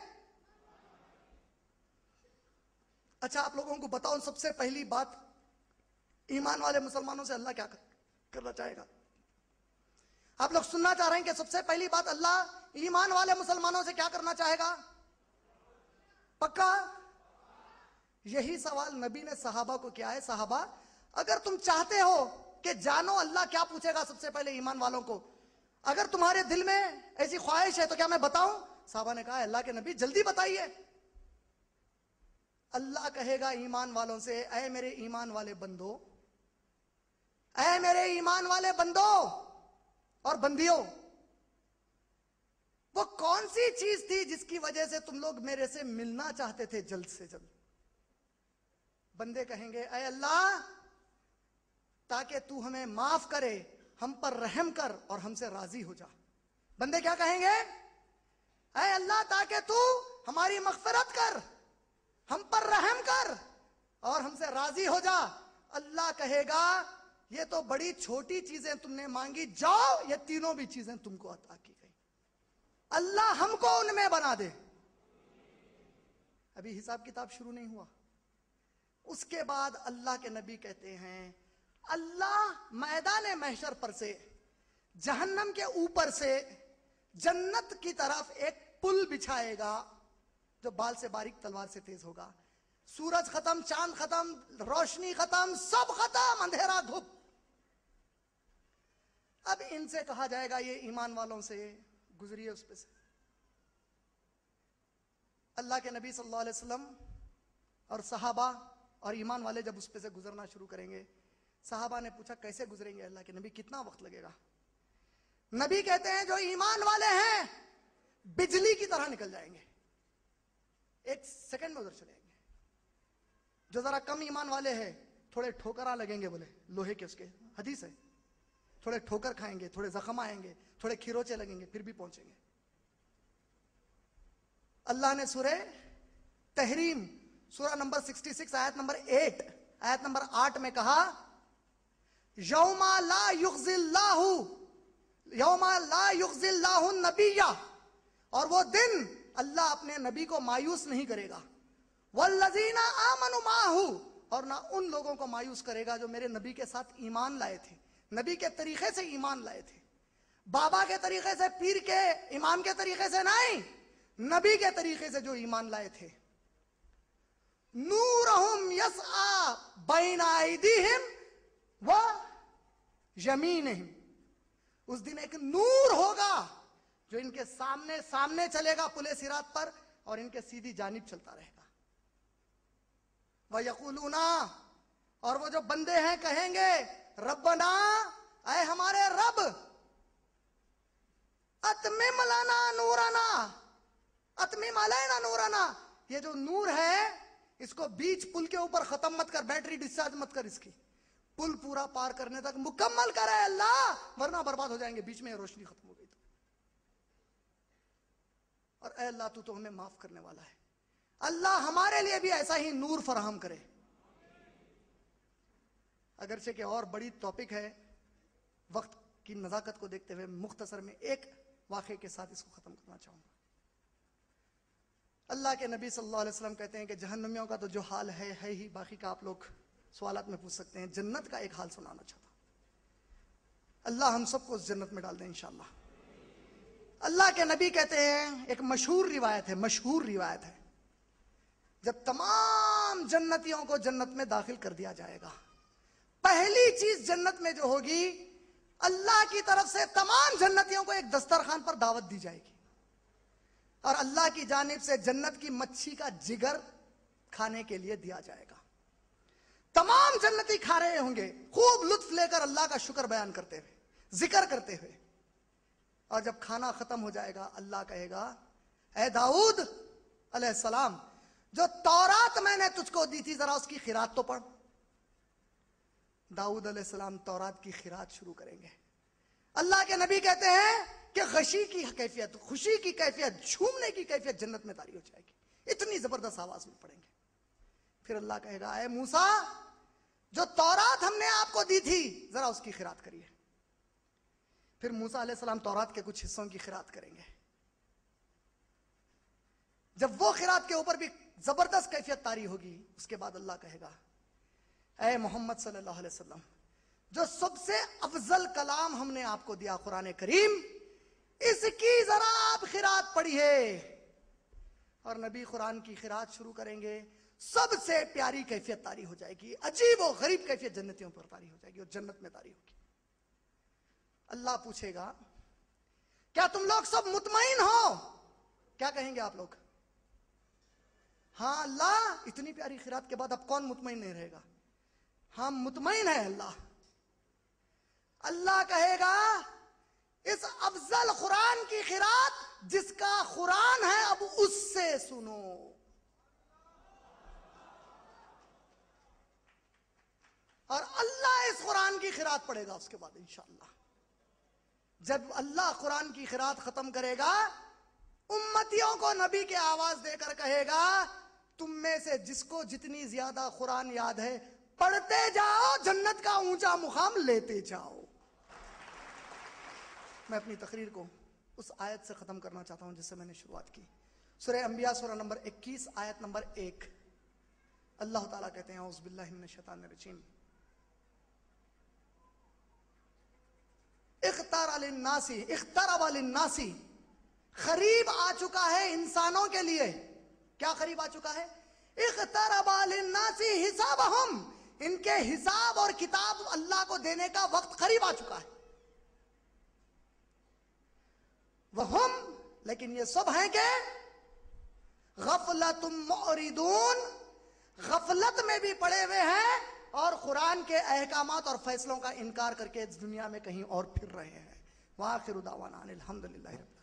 اچھا آپ لوگوں کو بتاؤ، سب سے پہلی بات ایمان والے مسلمانوں سے اللہ کیا کرنا چاہے گا؟ آپ لوگ سننا چاہ رہے ہیں کہ سب سے پہلی بات اللہ ایمان والے مسلمانوں سے کیا کرنا چاہے گا؟ پکا؟ یہی سوال نبی نے صحابہ کو کیا ہے، صحابہ اگر تم چاہتے ہو کہ جانو اللہ کیا پوچھے گا سب سے پہلے ایمان والوں کو، اگر تمہارے دل میں ایسی خواہش ہے تو کیا میں بتاؤں؟ صحابہ نے کہا اللہ کے نبی جلدی بتائیے۔ اللہ کہے گا ایمان والوں سے، اے میرے ایمان والے بندو، اے میرے ایمان والے بندو اور بندیوں، وہ کون سی چیز تھی جس کی وجہ سے تم لوگ میرے سے ملنا چاہتے تھے جلد سے جلد؟ بندے کہیں گے اے اللہ تاکہ تو ہمیں معاف کرے، ہم پر رحم کر اور ہم سے راضی ہو جا۔ بندے کیا کہیں گے؟ اے اللہ تاکہ تو ہماری مغفرت کر، ہم پر رحم کر اور ہم سے راضی ہو جا۔ اللہ کہے گا یہ تو بڑی چھوٹی چیزیں تم نے مانگی، جاؤ یہ تینوں بھی چیزیں تم کو عطا کی گئی۔ اللہ ہم کو ان میں بنا دے۔ ابھی حساب کتاب شروع نہیں ہوا۔ اس کے بعد اللہ کے نبی کہتے ہیں اللہ میدان محشر پر سے، جہنم کے اوپر سے جنت کی طرف ایک پل بچھائے گا جو بال سے باریک تلوار سے تیز ہوگا۔ سورج ختم، چاند ختم، روشنی ختم، سب ختم، اندھیرا دھوپ۔ اب ان سے کہا جائے گا یہ ایمان والوں سے گزریے اس پہ سے۔ اللہ کے نبی صلی اللہ علیہ وسلم اور صحابہ اور ایمان والے جب اس پہ سے گزرنا شروع کریں گے، صحابہ نے پوچھا کیسے گزریں گے اللہ کے نبی، کتنا وقت لگے گا؟ نبی کہتے ہیں جو ایمان والے ہیں بجلی کی طرح نکل جائیں گے، 1 سیکنڈ میں ادھر چلیں گے۔ جو ذرا کم ایمان والے ہیں تھوڑے ٹھوکراں لگیں گے، بولے لوہے کے، اس کے حدیث ہے، تھوڑے ٹھوکر کھائیں گے، تھوڑے زخم آئیں گے، تھوڑے کھروچے لگیں گے، پھر بھی پہنچیں گے۔ اللہ نے سورہ تحریم سورہ نمبر 66 آیت نمبر 8 آیت نمبر 8 میں کہا یوم لا یخزی اللہ النبی، اور وہ دن اللہ اپنے نبی کو مایوس نہیں کرے گا، والذین آمنوا معہ، اور نہ ان لوگوں کو مایوس کرے گا جو میرے نبی کے ساتھ ایمان لائے تھے، نبی کے طریقے سے ایمان لائے تھے، بابا کے طریقے سے، پیر کے، امام کے طریقے سے نہیں، نبی کے طریقے سے جو ایمان لائے تھے۔ نورہم یسعی بین ایدیہم و یمینہم، اس دن ایک نور ہوگا جو ان کے سامنے چلے گا پل صراط پر اور ان کے سیدھی جانب چلتا رہے گا۔ وَيَقُولُونَ، اور وہ جو بندے ہیں کہیں گے ربنا، اے ہمارے رب، اتمم لنا نورنا، اتمم علینا نورنا، یہ جو نور ہے اس کو بیچ پل کے اوپر ختم مت کر، بیٹری ڈسچارج مت کر، اس کی پل پورا پار کرنے تک مکمل کرے اللہ، ورنہ برباد ہو جائیں گے بیچ میں روشنی ختم ہو گئی تو۔ اور اے اللہ تو ہمیں معاف کرنے والا ہے، اللہ ہمارے لیے بھی ایسا ہی نور فراہم کرے۔ اگرچہ کہ اور بڑی ٹاپک ہے، وقت کی نزاکت کو دیکھتے ہوئے مختصر میں ایک واقعے کے ساتھ اس کو ختم کرنا چاہوں گا۔ اللہ کے نبی صلی اللہ علیہ وسلم کہتے ہیں کہ جہنمیوں کا تو جو حال ہے ہی، باقی کا آپ لوگ سوالات میں پوچھ سکتے ہیں، جنت کا ایک حال سنانا چاہتا ہوں۔ اللہ ہم سب کو اس جنت میں ڈال دیں انشاءاللہ۔ اللہ کے نبی کہتے ہیں، ایک مشہور روایت ہے، جب تمام جنتیوں کو جنت میں داخل کر دیا جائے گا، پہلی چیز جنت میں جو ہوگی، اللہ کی طرف سے تمام جنتیوں کو ایک دسترخوان پر دعوت دی جائے گی۔ اور اللہ کی جانب سے جنت کی مچھی کا جگر کھانے کے لیے دیا جائے گا. تمام جنتی کھا رہے ہوں گے خوب لطف لے کر اللہ کا شکر بیان کرتے ہوئے, ذکر کرتے ہوئے. اور جب کھانا ختم ہو جائے گا اللہ کہے گا اے داؤد علیہ السلام, جو تورات میں نے تجھ کو دی تھی ذرا اس کی خیرات تو پڑھ. داؤد علیہ السلام تورات کی خیرات شروع کریں گے. اللہ کے نبی کہتے ہیں کہ غشی کی کیفیت, خوشی کی کیفیت, جھومنے کی کیفیت جنت میں طاری ہو جائے گی, اتنی زبردست آواز میں پڑھیں گے. پھر اللہ کہے گا اے موسیٰ, جو تورات ہم نے آپ کو دی تھی ذرا اس کی خیرات کریے. پھر موسیٰ علیہ السلام تورات کے کچھ حصوں کی خیرات کریں گے. جب وہ خیرات کے اوپر بھی زبردست کیفیت طاری ہوگی, اس کے بعد اللہ کہے گا اے محمد صلی اللہ علیہ وسلم, جو سب سے افضل کلام ہم نے آپ کو دیا قرآن کریم, اس کی ذرا آپ خیرات پڑھیے. اور نبی قرآن کی خیرات شروع کریں گے. سب سے پیاری کیفیت طاری ہو جائے گی, عجیب و غریب کیفیت جنتیوں پر طاری ہو جائے گی اور جنت میں طاری ہوگی. اللہ پوچھے گا کیا تم لوگ سب مطمئن ہو؟ کیا کہیں گے آپ لوگ؟ ہاں اللہ, اتنی پیاری خیرات کے بعد اب کون مطمئن نہیں رہے گا؟ ہم مطمئن ہیں اللہ. اللہ کہے گا اس افضل قرآن کی خیرات جس کا قرآن ہے اب اس سے سنو. اور اللہ اس قرآن کی خیرات پڑھے گا. اس کے بعد انشاءاللہ جب اللہ قرآن کی خیرات ختم کرے گا, امتیوں کو نبی کے آواز دے کر کہے گا تم میں سے جس کو جتنی زیادہ قرآن یاد ہے پڑھتے جاؤ, جنت کا اونچا مقام لیتے جاؤ. میں اپنی تقریر کو اس آیت سے ختم کرنا چاہتا ہوں جس سے میں نے شروعات کی. سورہ انبیاء سورہ نمبر 21 آیت نمبر 1. اللہ تعالیٰ کہتے ہیں اعوذ باللہ من الشیطان الرجیم, اقترب للناس, قریب آ چکا ہے انسانوں کے لیے. کیا قریب آ چکا ہے؟ اقترب للناس حسابہم, ان کے حساب اور کتاب اللہ کو دینے کا وقت قریب آ چکا ہے. وہم, لیکن یہ سب ہیں کہ غفلت معرضون, غفلت میں بھی پڑے ہوئے ہیں اور قرآن کے احکامات اور فیصلوں کا انکار کر کے اس دنیا میں کہیں اور پھر رہے ہیں. وآخر دعوانا ان الحمدللہ رب العالمین.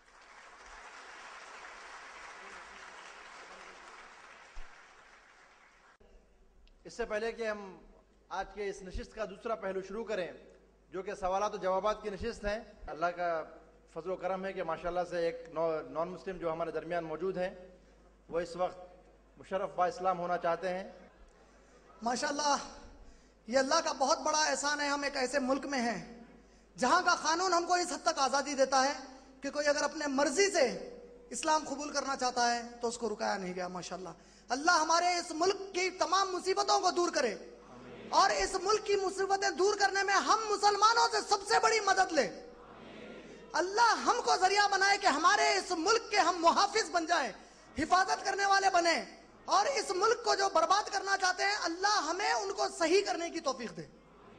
اس سے پہلے کہ ہم آج کے اس نشست کا دوسرا پہلو شروع کریں جو کہ سوالات و جوابات کی نشست ہیں, اللہ کا فضل و کرم ہے کہ ماشاءاللہ سے ایک نان مسلم جو ہمارے درمیان موجود ہیں وہ اس وقت مشرف با اسلام ہونا چاہتے ہیں. ماشاءاللہ یہ اللہ کا بہت بڑا احسان ہے. ہم ایک ایسے ملک میں ہیں جہاں کا قانون ہم کو اس حد تک آزادی دیتا ہے کہ کوئی اگر اپنے مرضی سے اسلام قبول کرنا چاہتا ہے تو اس کو رکایا نہیں گیا. ماشاءاللہ اللہ ہمارے اس ملک کی تمام مصیبتوں کو دور کرے اور اس ملک کی مصیبتیں دور کرنے میں ہم مسلمانوں سے سب سے بڑی مدد لے. اللہ ہم کو ذریعہ بنائے کہ ہمارے اس ملک کے ہم محافظ بن جائیں, حفاظت کرنے والے بنے, اور اس ملک کو جو برباد کرنا چاہتے ہیں اللہ ہمیں ان کو صحیح کرنے کی توفیق دے.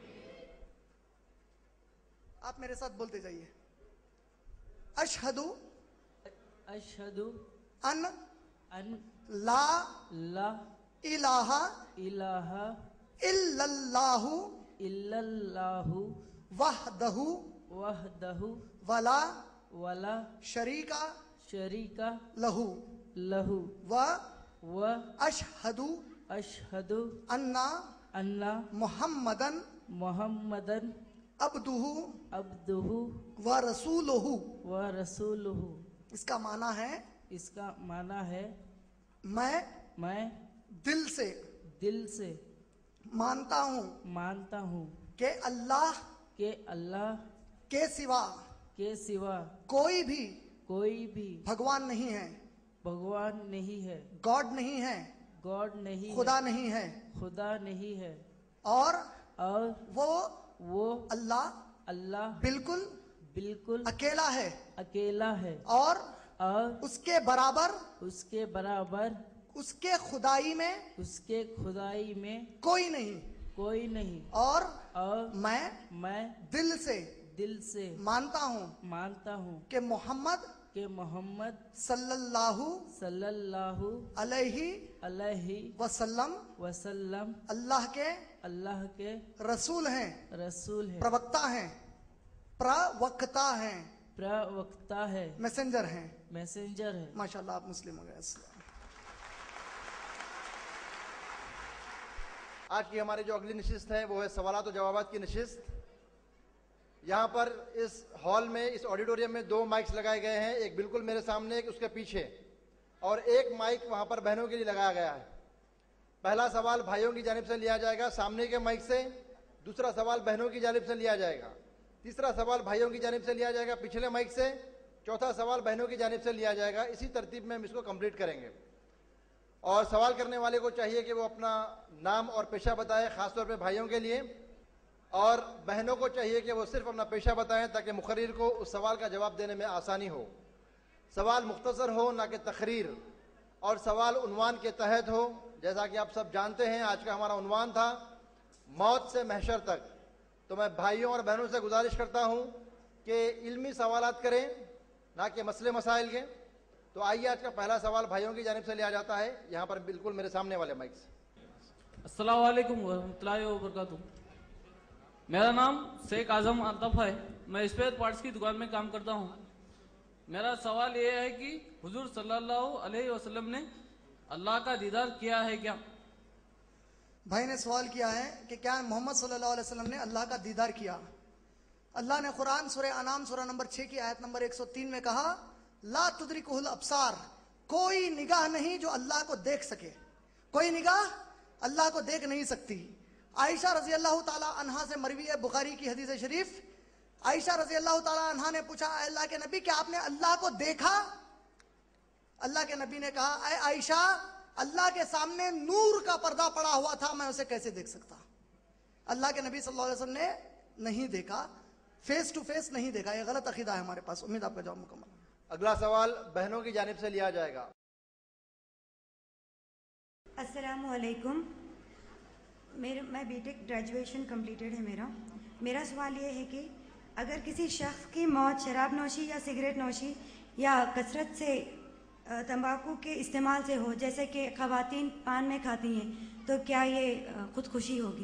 آپ میرے ساتھ بولتے جائیے, اشہدو اشہدو ان ان لا لا الہ الہ الا اللہ الا اللہ وحدہ وحدہ ولا ولا شریک شریک لہو لہ و و اشہدو اشہد ان ان محمدن محمدن عبدہ عبدہ و رسولہ. و رسولہ. اس کا معنی ہے اس کا معنی ہے میں دل دل سے مانتا ہوں مانتا ہوں کہ اللہ کے سوا کوئی بھی بھگوان نہیں ہے, بھگوان نہیں ہے, گاڈ نہیں ہے, گاڈ نہیں خدا نہیں ہے, خدا نہیں ہے, اور وہ اللہ بالکل اکیلا ہے اور اس کے برابر اس کے خدائی میں کوئی نہیں. اور میں دل سے مانتا ہوں کہ کہ محمد کہ محمد صلی اللہ صلی اللہ علیہ علیہ وسلم وسلم اللہ کے اللہ کے رسول ہیں، رسول ہے، پروکتا ہیں، پروکتا ہیں، پروکتا ہے، میسنجر ہیں۔ میسنجر ہے۔ ماشاءاللہ آپ مسلم ہو گئے۔ السلام۔ آج کی ہماری جو اگلی نشست ہے وہ ہے سوالات و جوابات کی نشست۔ یہاں پر اس ہال میں، اس آڈیٹوریم میں 2 مائکس لگائے گئے ہیں، ایک بالکل میرے سامنے، ایک اس کے پیچھے، اور ایک مائک وہاں پر بہنوں کے لیے لگایا گیا ہے۔ پہلا سوال بھائیوں کی جانب سے لیا جائے گا سامنے کے مائک سے، دوسرا سوال بہنوں کی جانب سے لیا جائے گا، تیسرا سوال بھائیوں کی جانب سے لیا جائے گا پچھلے مائک سے، چوتھا سوال بہنوں کی جانب سے لیا جائے گا۔ اسی ترتیب میں ہم اس کو کمپلیٹ کریں گے، اور سوال کرنے والے کو چاہیے کہ وہ اپنا نام اور پیشہ بتائے، خاص طور پہ بھائیوں کے لیے، اور بہنوں کو چاہیے کہ وہ صرف اپنا پیشہ بتائیں تاکہ مقرر کو اس سوال کا جواب دینے میں آسانی ہو۔ سوال مختصر ہو نہ کہ تقریر، اور سوال عنوان کے تحت ہو۔ جیسا کہ آپ سب جانتے ہیں آج کا ہمارا عنوان تھا موت سے محشر تک، تو میں بھائیوں اور بہنوں سے گزارش کرتا ہوں کہ علمی سوالات کریں نہ کہ مسئلے مسائل کے۔ تو آئیے آج کا پہلا سوال بھائیوں کی جانب سے لیا جاتا ہے، یہاں پر بالکل میرے سامنے والے مائک سے۔ السلام علیکم ورحمۃ اللہ وبرکاتہ۔ میرا نام شیخ اعظم الطف ہے، میں اسپیئر پارٹس کی دکان میں کام کرتا ہوں۔ میرا سوال یہ ہے کہ حضور صلی اللہ علیہ وسلم نے اللہ کا دیدار کیا ہے کیا؟ بھائی نے سوال کیا ہے کہ کیا محمد صلی اللہ علیہ وسلم نے اللہ کا دیدار کیا؟ اللہ نے قرآن سورہ انعام سورہ نمبر 6 کی آیت نمبر 103 میں کہا لا تدرکہ الابصار، کوئی نگاہ نہیں جو اللہ کو دیکھ سکے، کوئی نگاہ اللہ کو دیکھ نہیں سکتی۔ عائشہ رضی اللہ تعالی عنہا سے مروی ہے بخاری کی حدیث شریف، عائشہ رضی اللہ تعالی عنہا نے پوچھا اے اللہ کے نبی کیا آپ نے اللہ کو دیکھا؟ اللہ کے نبی نے کہا اے عائشہ اللہ کے سامنے نور کا پردہ پڑا ہوا تھا، میں اسے کیسے دیکھ سکتا؟ اللہ کے نبی صلی اللہ علیہ وسلم نے نہیں دیکھا، فیس ٹو فیس نہیں دیکھا۔ یہ غلط عقیدہ ہے ہمارے پاس۔ امید آپ کا جواب مکمل ہے۔ اگلا سوال بہنوں کی جانب سے لیا جائے گا۔ السلام علیکم، میں بی ٹیک گریجویشن کمپلیٹڈ ہے میرا سوال یہ ہے کہ اگر کسی شخص کی موت شراب نوشی یا سگریٹ نوشی یا کثرت سے تمباکو کے استعمال سے ہو، جیسے کہ خواتین پان میں کھاتی ہیں، تو کیا یہ خودکشی ہوگی؟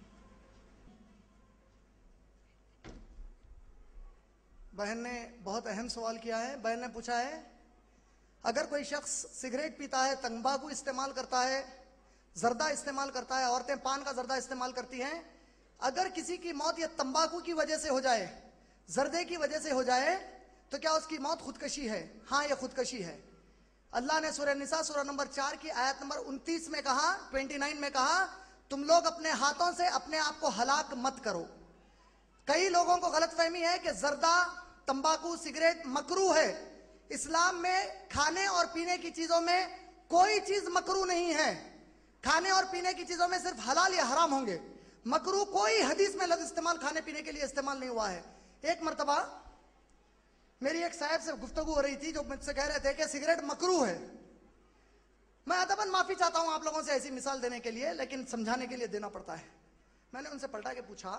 بہن نے بہت اہم سوال کیا ہے۔ بہن نے پوچھا ہے اگر کوئی شخص سگریٹ پیتا ہے، تمباکو استعمال کرتا ہے، زردہ استعمال کرتا ہے، عورتیں پان کا زردہ استعمال کرتی ہیں، اگر کسی کی موت یہ تمباکو کی وجہ سے ہو جائے، زردے کی وجہ سے ہو جائے، تو کیا اس کی موت خودکشی ہے؟ ہاں یہ خودکشی ہے۔ اللہ نے سورہ نساء سورہ نمبر 4 کی آیت نمبر 29 میں کہا، 29 میں کہا تم لوگ اپنے ہاتھوں سے اپنے آپ کو ہلاک مت کرو۔ کئی لوگوں کو غلط فہمی ہے کہ زردہ، تمباکو، سگریٹ مکروہ ہے۔ اسلام میں کھانے اور پینے کی چیزوں میں کوئی چیز مکروہ نہیں ہے۔ کھانے اور پینے کی چیزوں میں صرف حلال یا حرام ہوں گے، مکروہ کوئی حدیث میں لفظ استعمال کھانے پینے کے لیے استعمال نہیں ہوا ہے۔ ایک مرتبہ میری ایک صاحب سے گفتگو ہو رہی تھی جو مجھ سے کہہ رہے تھے کہ سگریٹ مکروہ ہے۔ میں ادباً معافی چاہتا ہوں آپ لوگوں سے ایسی مثال دینے کے لیے، لیکن سمجھانے کے لیے دینا پڑتا ہے۔ میں نے ان سے پلٹا کے پوچھا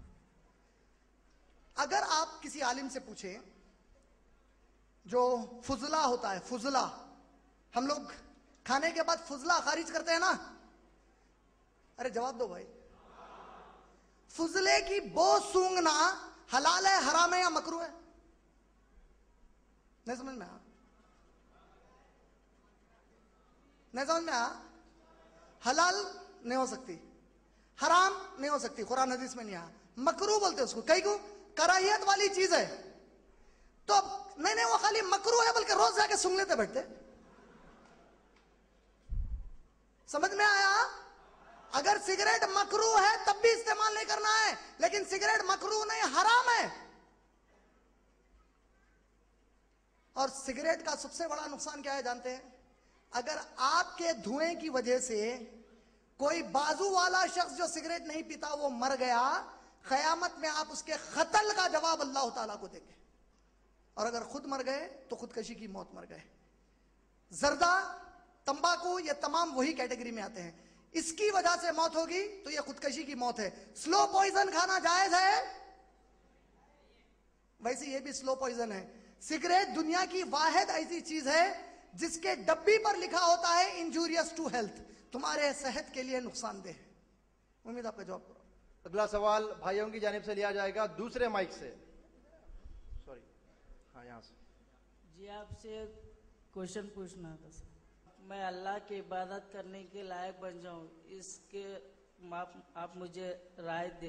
اگر آپ کسی عالم سے پوچھیں جو فضلہ ہوتا ہے، فضلہ، ہم لوگ کھانے کے بعد فضلہ خارج کرتے ہیں نا، ارے جواب دو بھائی، فضلے کی بو سونگنا حلال ہے، حرام ہے یا مکروہ ہے؟ نہیں سمجھ میں آیا؟ نہیں سمجھ میں آیا؟ حلال نہیں ہو سکتی، حرام نہیں ہو سکتی، قرآن حدیث میں نہیں آیا۔ مکروہ بولتے اس کو، کئی کو کراہیت والی چیز ہے، تو نہیں وہ خالی مکروہ ہے بلکہ روز جا کے سنگ لیتے بیٹھتے۔ سمجھ میں آیا؟ اگر سگریٹ مکروہ ہے تب بھی استعمال نہیں کرنا ہے، لیکن سگریٹ مکروہ نہیں، حرام ہے۔ اور سگریٹ کا سب سے بڑا نقصان کیا ہے جانتے ہیں؟ اگر آپ کے دھوئیں کی وجہ سے کوئی بازو والا شخص جو سگریٹ نہیں پیتا وہ مر گیا، قیامت میں آپ اس کے قتل کا جواب اللہ تعالیٰ کو دیں گے، اور اگر خود مر گئے تو خودکشی کی موت مر گئے۔ زردہ، تمباکو، یہ تمام وہی کیٹیگری میں آتے ہیں۔ اس کی وجہ سے موت ہوگی تو یہ خودکشی کی موت ہے۔ سلو پوائزن کھانا جائز ہے، ویسے یہ بھی سلو پوائزن ہے۔ सिगरेट दुनिया की वाहिद ऐसी चीज है जिसके डब्बी पर लिखा होता है इंजूरियस टू हेल्थ, तुम्हारे सेहत के लिए नुकसानदेह है। उम्मीद आपका जवाब करो। अगला सवाल भाइयों की जानिब से लिया जाएगा दूसरे माइक से। सॉरी, हाँ यहाँ से। जी आपसे एक क्वेश्चन पूछना था सर। मैं अल्लाह की इबादत करने के लायक बन जाऊं, इसके आप मुझे राय दे।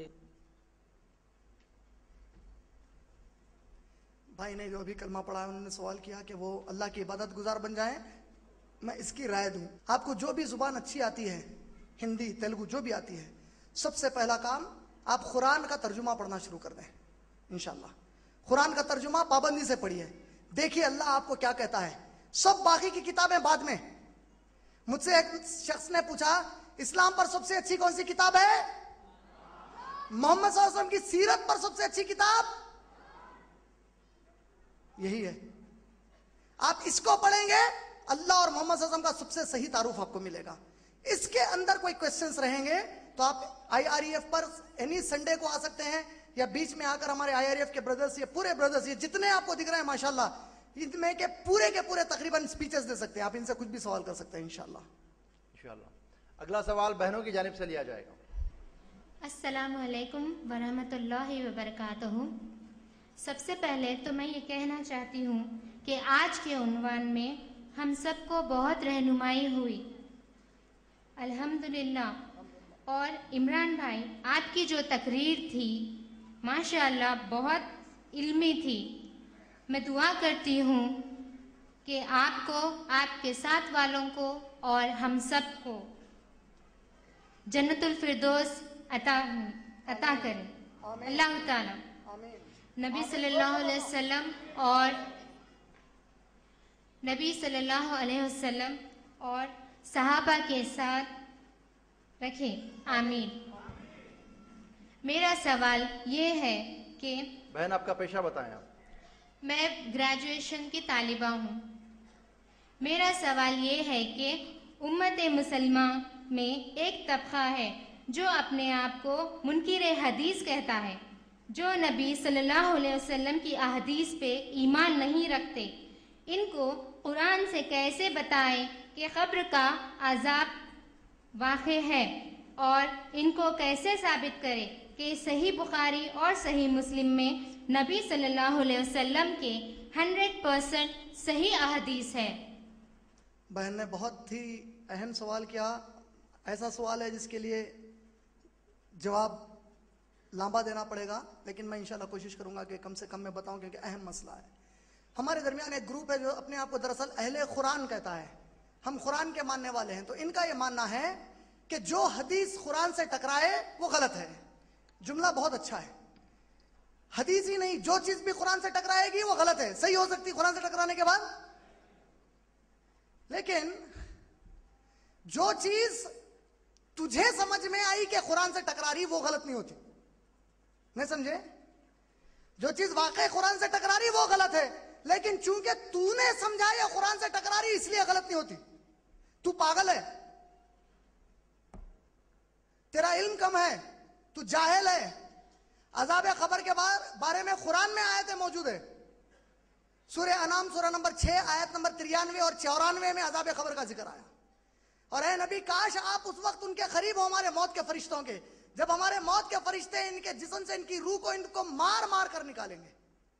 भाई ने जो अभी कलमा पढ़ा है उन्होंने सवाल किया कि वो अल्लाह की इबादत गुजार बन जाएं, मैं इसकी राय दूं। आपको जो भी जुबान अच्छी आती है, हिंदी तेलुगु जो भी आती है, सबसे पहला काम आप कुरान का तर्जुमा पढ़ना शुरू कर दें इंशाल्लाह। कुरान का तर्जुमा पाबंदी से पढ़िए, देखिए अल्लाह आपको क्या कहता है। सब बाकी की किताबें बाद में। मुझसे एक शख्स ने पूछा इस्लाम पर सबसे अच्छी कौन सी किताब है? मोहम्मद सल्लल्लाहु अलैहि वसल्लम की सीरत पर सबसे अच्छी किताब यही है। आप इसको पढ़ेंगे, अल्लाह और मोहम्मद सल्लल्लाहु अलैहि वसल्लम का सबसे सही तारुफ आपको मिलेगा। इसके अंदर कोई क्वेश्चंस रहेंगे तो आप IREF पर एनी संडे को आ सकते हैं, या बीच में आकर हमारे IREF के ब्रदर्स, ये पूरे ब्रदर्स, ये जितने आपको दिख रहे हैं माशाल्लाह, इनमें के पूरे तकरीबन स्पीचेस दे सकते हैं। आप इनसे कुछ भी सवाल कर सकते हैं इंशाल्लाह। अगला सवाल बहनों की जानिब से लिया जाएगा। अस्सलामु अलैकुम वरहमतुल्लाहि वबरकातुहू। सबसे पहले तो मैं ये कहना चाहती हूँ कि आज के उन्वान में हम सबको बहुत रहनुमाई हुई, अल्हम्दुलिल्लाह। और इमरान भाई, आपकी जो तकरीर थी माशाअल्लाह बहुत इल्मी थी। मैं दुआ करती हूँ कि आपको, आपके साथ वालों को और हम सब को जन्नतुल फिरदौस अता करें अल्लाह ताला। नबी सल्लल्लाहु अलैहि वसल्लम और सहाबा के साथ रखें, आमीन। मेरा सवाल ये है कि बहन आपका पेशा बताएं आप। मैं ग्रेजुएशन की तालिबा हूँ। मेरा सवाल ये है कि उम्मत मुसलमा में एक तबका है जो अपने आप को मुनकिर हदीस कहता है, जो नबी सल्लल्लाहु अलैहि वसल्लम की अहदीस पे ईमान नहीं रखते। इनको कुरान से कैसे बताएं कि कब्र का अजाब वाक़ई है, और इनको कैसे साबित करें कि सही बुखारी और सही मुस्लिम में नबी सल्लल्लाहु अलैहि वसल्लम के 100% सही अहदीस है। बहन ने बहुत ही अहम सवाल किया। ऐसा सवाल है जिसके लिए जवाब लंबा देना पड़ेगा, लेकिन मैं इंशाल्लाह कोशिश करूंगा कि कम से कम मैं बताऊं, क्योंकि अहम मसला है। हमारे दरमियान एक ग्रुप है जो अपने आप को दरअसल अहले कुरान कहता है, हम कुरान के मानने वाले हैं। तो इनका यह मानना है कि जो हदीस कुरान से टकराए वो गलत है। जुमला बहुत अच्छा है, हदीस ही नहीं, जो चीज भी कुरान से टकराएगी वो गलत है। सही हो सकती कुरान से टकराने के बाद, लेकिन जो चीज तुझे समझ में आई कि कुरान से टकरा रही वो गलत नहीं होती। नहीं समझे? जो चीज वाकई कुरान से टकरा रही वो गलत है, लेकिन चूंकि तूने समझा ये कुरान से टकरा रही इसलिए गलत नहीं होती। तू पागल है, तेरा इल्म कम है, तू जाहिल है। अजाब खबर के बारे में कुरान में आयतें मौजूद है। सूरह अनाम सूरह नंबर 6 आयत नंबर 93 और 94 में अजाब खबर का जिक्र आया। और ए नबी, काश आप उस वक्त उनके करीब हो, हमारे मौत के फरिश्तों के, जब हमारे मौत के फरिश्ते इनके जिस्म से इनकी रूह को इनको मार मार कर निकालेंगे।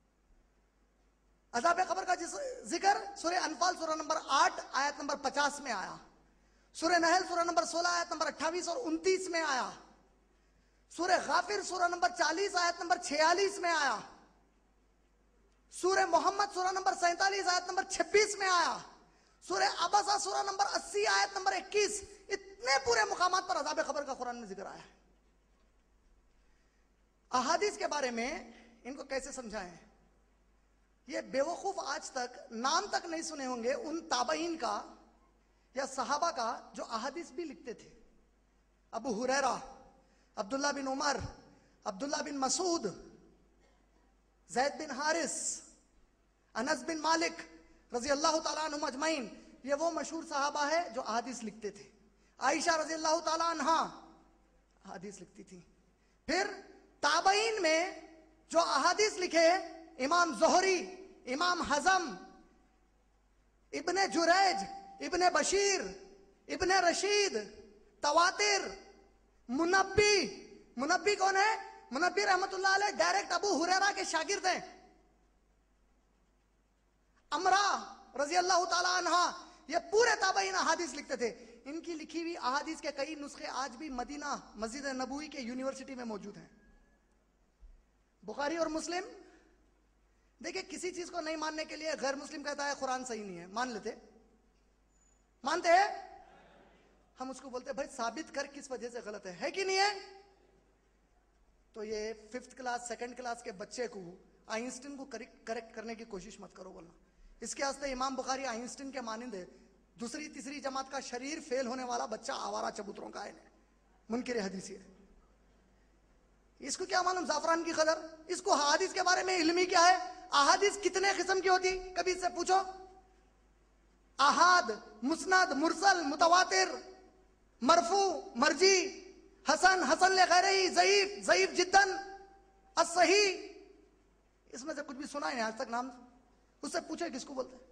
अजाब खबर का जिक्र सूरह अनफाल सूरह नंबर 8 आयत नंबर 50 में आया। सूरह नहल सूरह नंबर 16 आयत नंबर 28 और 29 में आया। सूरह गाफिर सूरह नंबर 40 आयत नंबर 46 में आया। सूरह मोहम्मद सूरह नंबर 47 आयत नंबर 26 में आया। सूरह अबसा सूरह नंबर 80 आयत नंबर 21। इतने पूरे मुकामात पर अजाब खबर का कुरान में जिक्र आया है। अहादीस के बारे में इनको कैसे समझाएं? ये बेवकूफ आज तक नाम तक नहीं सुने होंगे उन ताबईन का या सहाबा का जो अहादीस भी लिखते थे। अबू हुरैरा, अब्दुल्ला बिन उमर, अब्दुल्ला बिन मसूद, जैद बिन हारिस, अनस बिन मालिक रजी अल्लाह ताला अन्हुम अजमईन, ये वो मशहूर सहाबा है जो अहादीस लिखते थे। आयशा रजी अल्लाह ताला अन्हा अहादीस लिखती थी। फिर ताबईन में जो अहादीस लिखे, इमाम ज़ोहरी, इमाम हजम, इब्ने जुरैज, इब्ने बशीर, इब्ने रशीद, तवातिर, मुनब्बी। मुनब्बी कौन है? मुनब्बी रहमतुल्लाह अलैह डायरेक्ट अबू हुरैरा के शागिर्द हैं। अमरा रजी अल्लाह ताला अन्हा, ये पूरे ताबईन अहादीस लिखते थे। इनकी लिखी हुई अहादीस के कई नुस्खे आज भी मदीना मस्जिद नबवी के यूनिवर्सिटी में मौजूद हैं। बुखारी और मुस्लिम, देखिए किसी चीज को नहीं मानने के लिए गैर मुस्लिम कहता है कुरान सही नहीं है, मान लेते, मानते हैं हम, उसको बोलते हैं भाई साबित कर किस वजह से गलत है कि नहीं है? तो ये 5th क्लास 2nd क्लास के बच्चे को आइंस्टीन को करेक्ट करने की कोशिश मत करो बोलना। इसके वास्ते इमाम बुखारी आइंस्टीन के मानिंद है। दूसरी तीसरी जमात का शरीर फेल होने वाला बच्चा आवारा चबूतरों का है, मुनकिर हदीस है। इसको क्या मालूम जाफरान की कदर? इसको हदीस के बारे में इल्मी क्या है? अहादीस कितने किस्म की होती कभी इससे पूछो? अहाद, मुस्नद, मुरसल, मुतवातिर, मरफू, मर्जी, हसन, हसन ले गैरही, ज़ईफ, ज़ईफ जिद्दन, अस्सही, इसमें से कुछ भी सुना है आज तक नाम? उससे पूछे किसको बोलते हैं?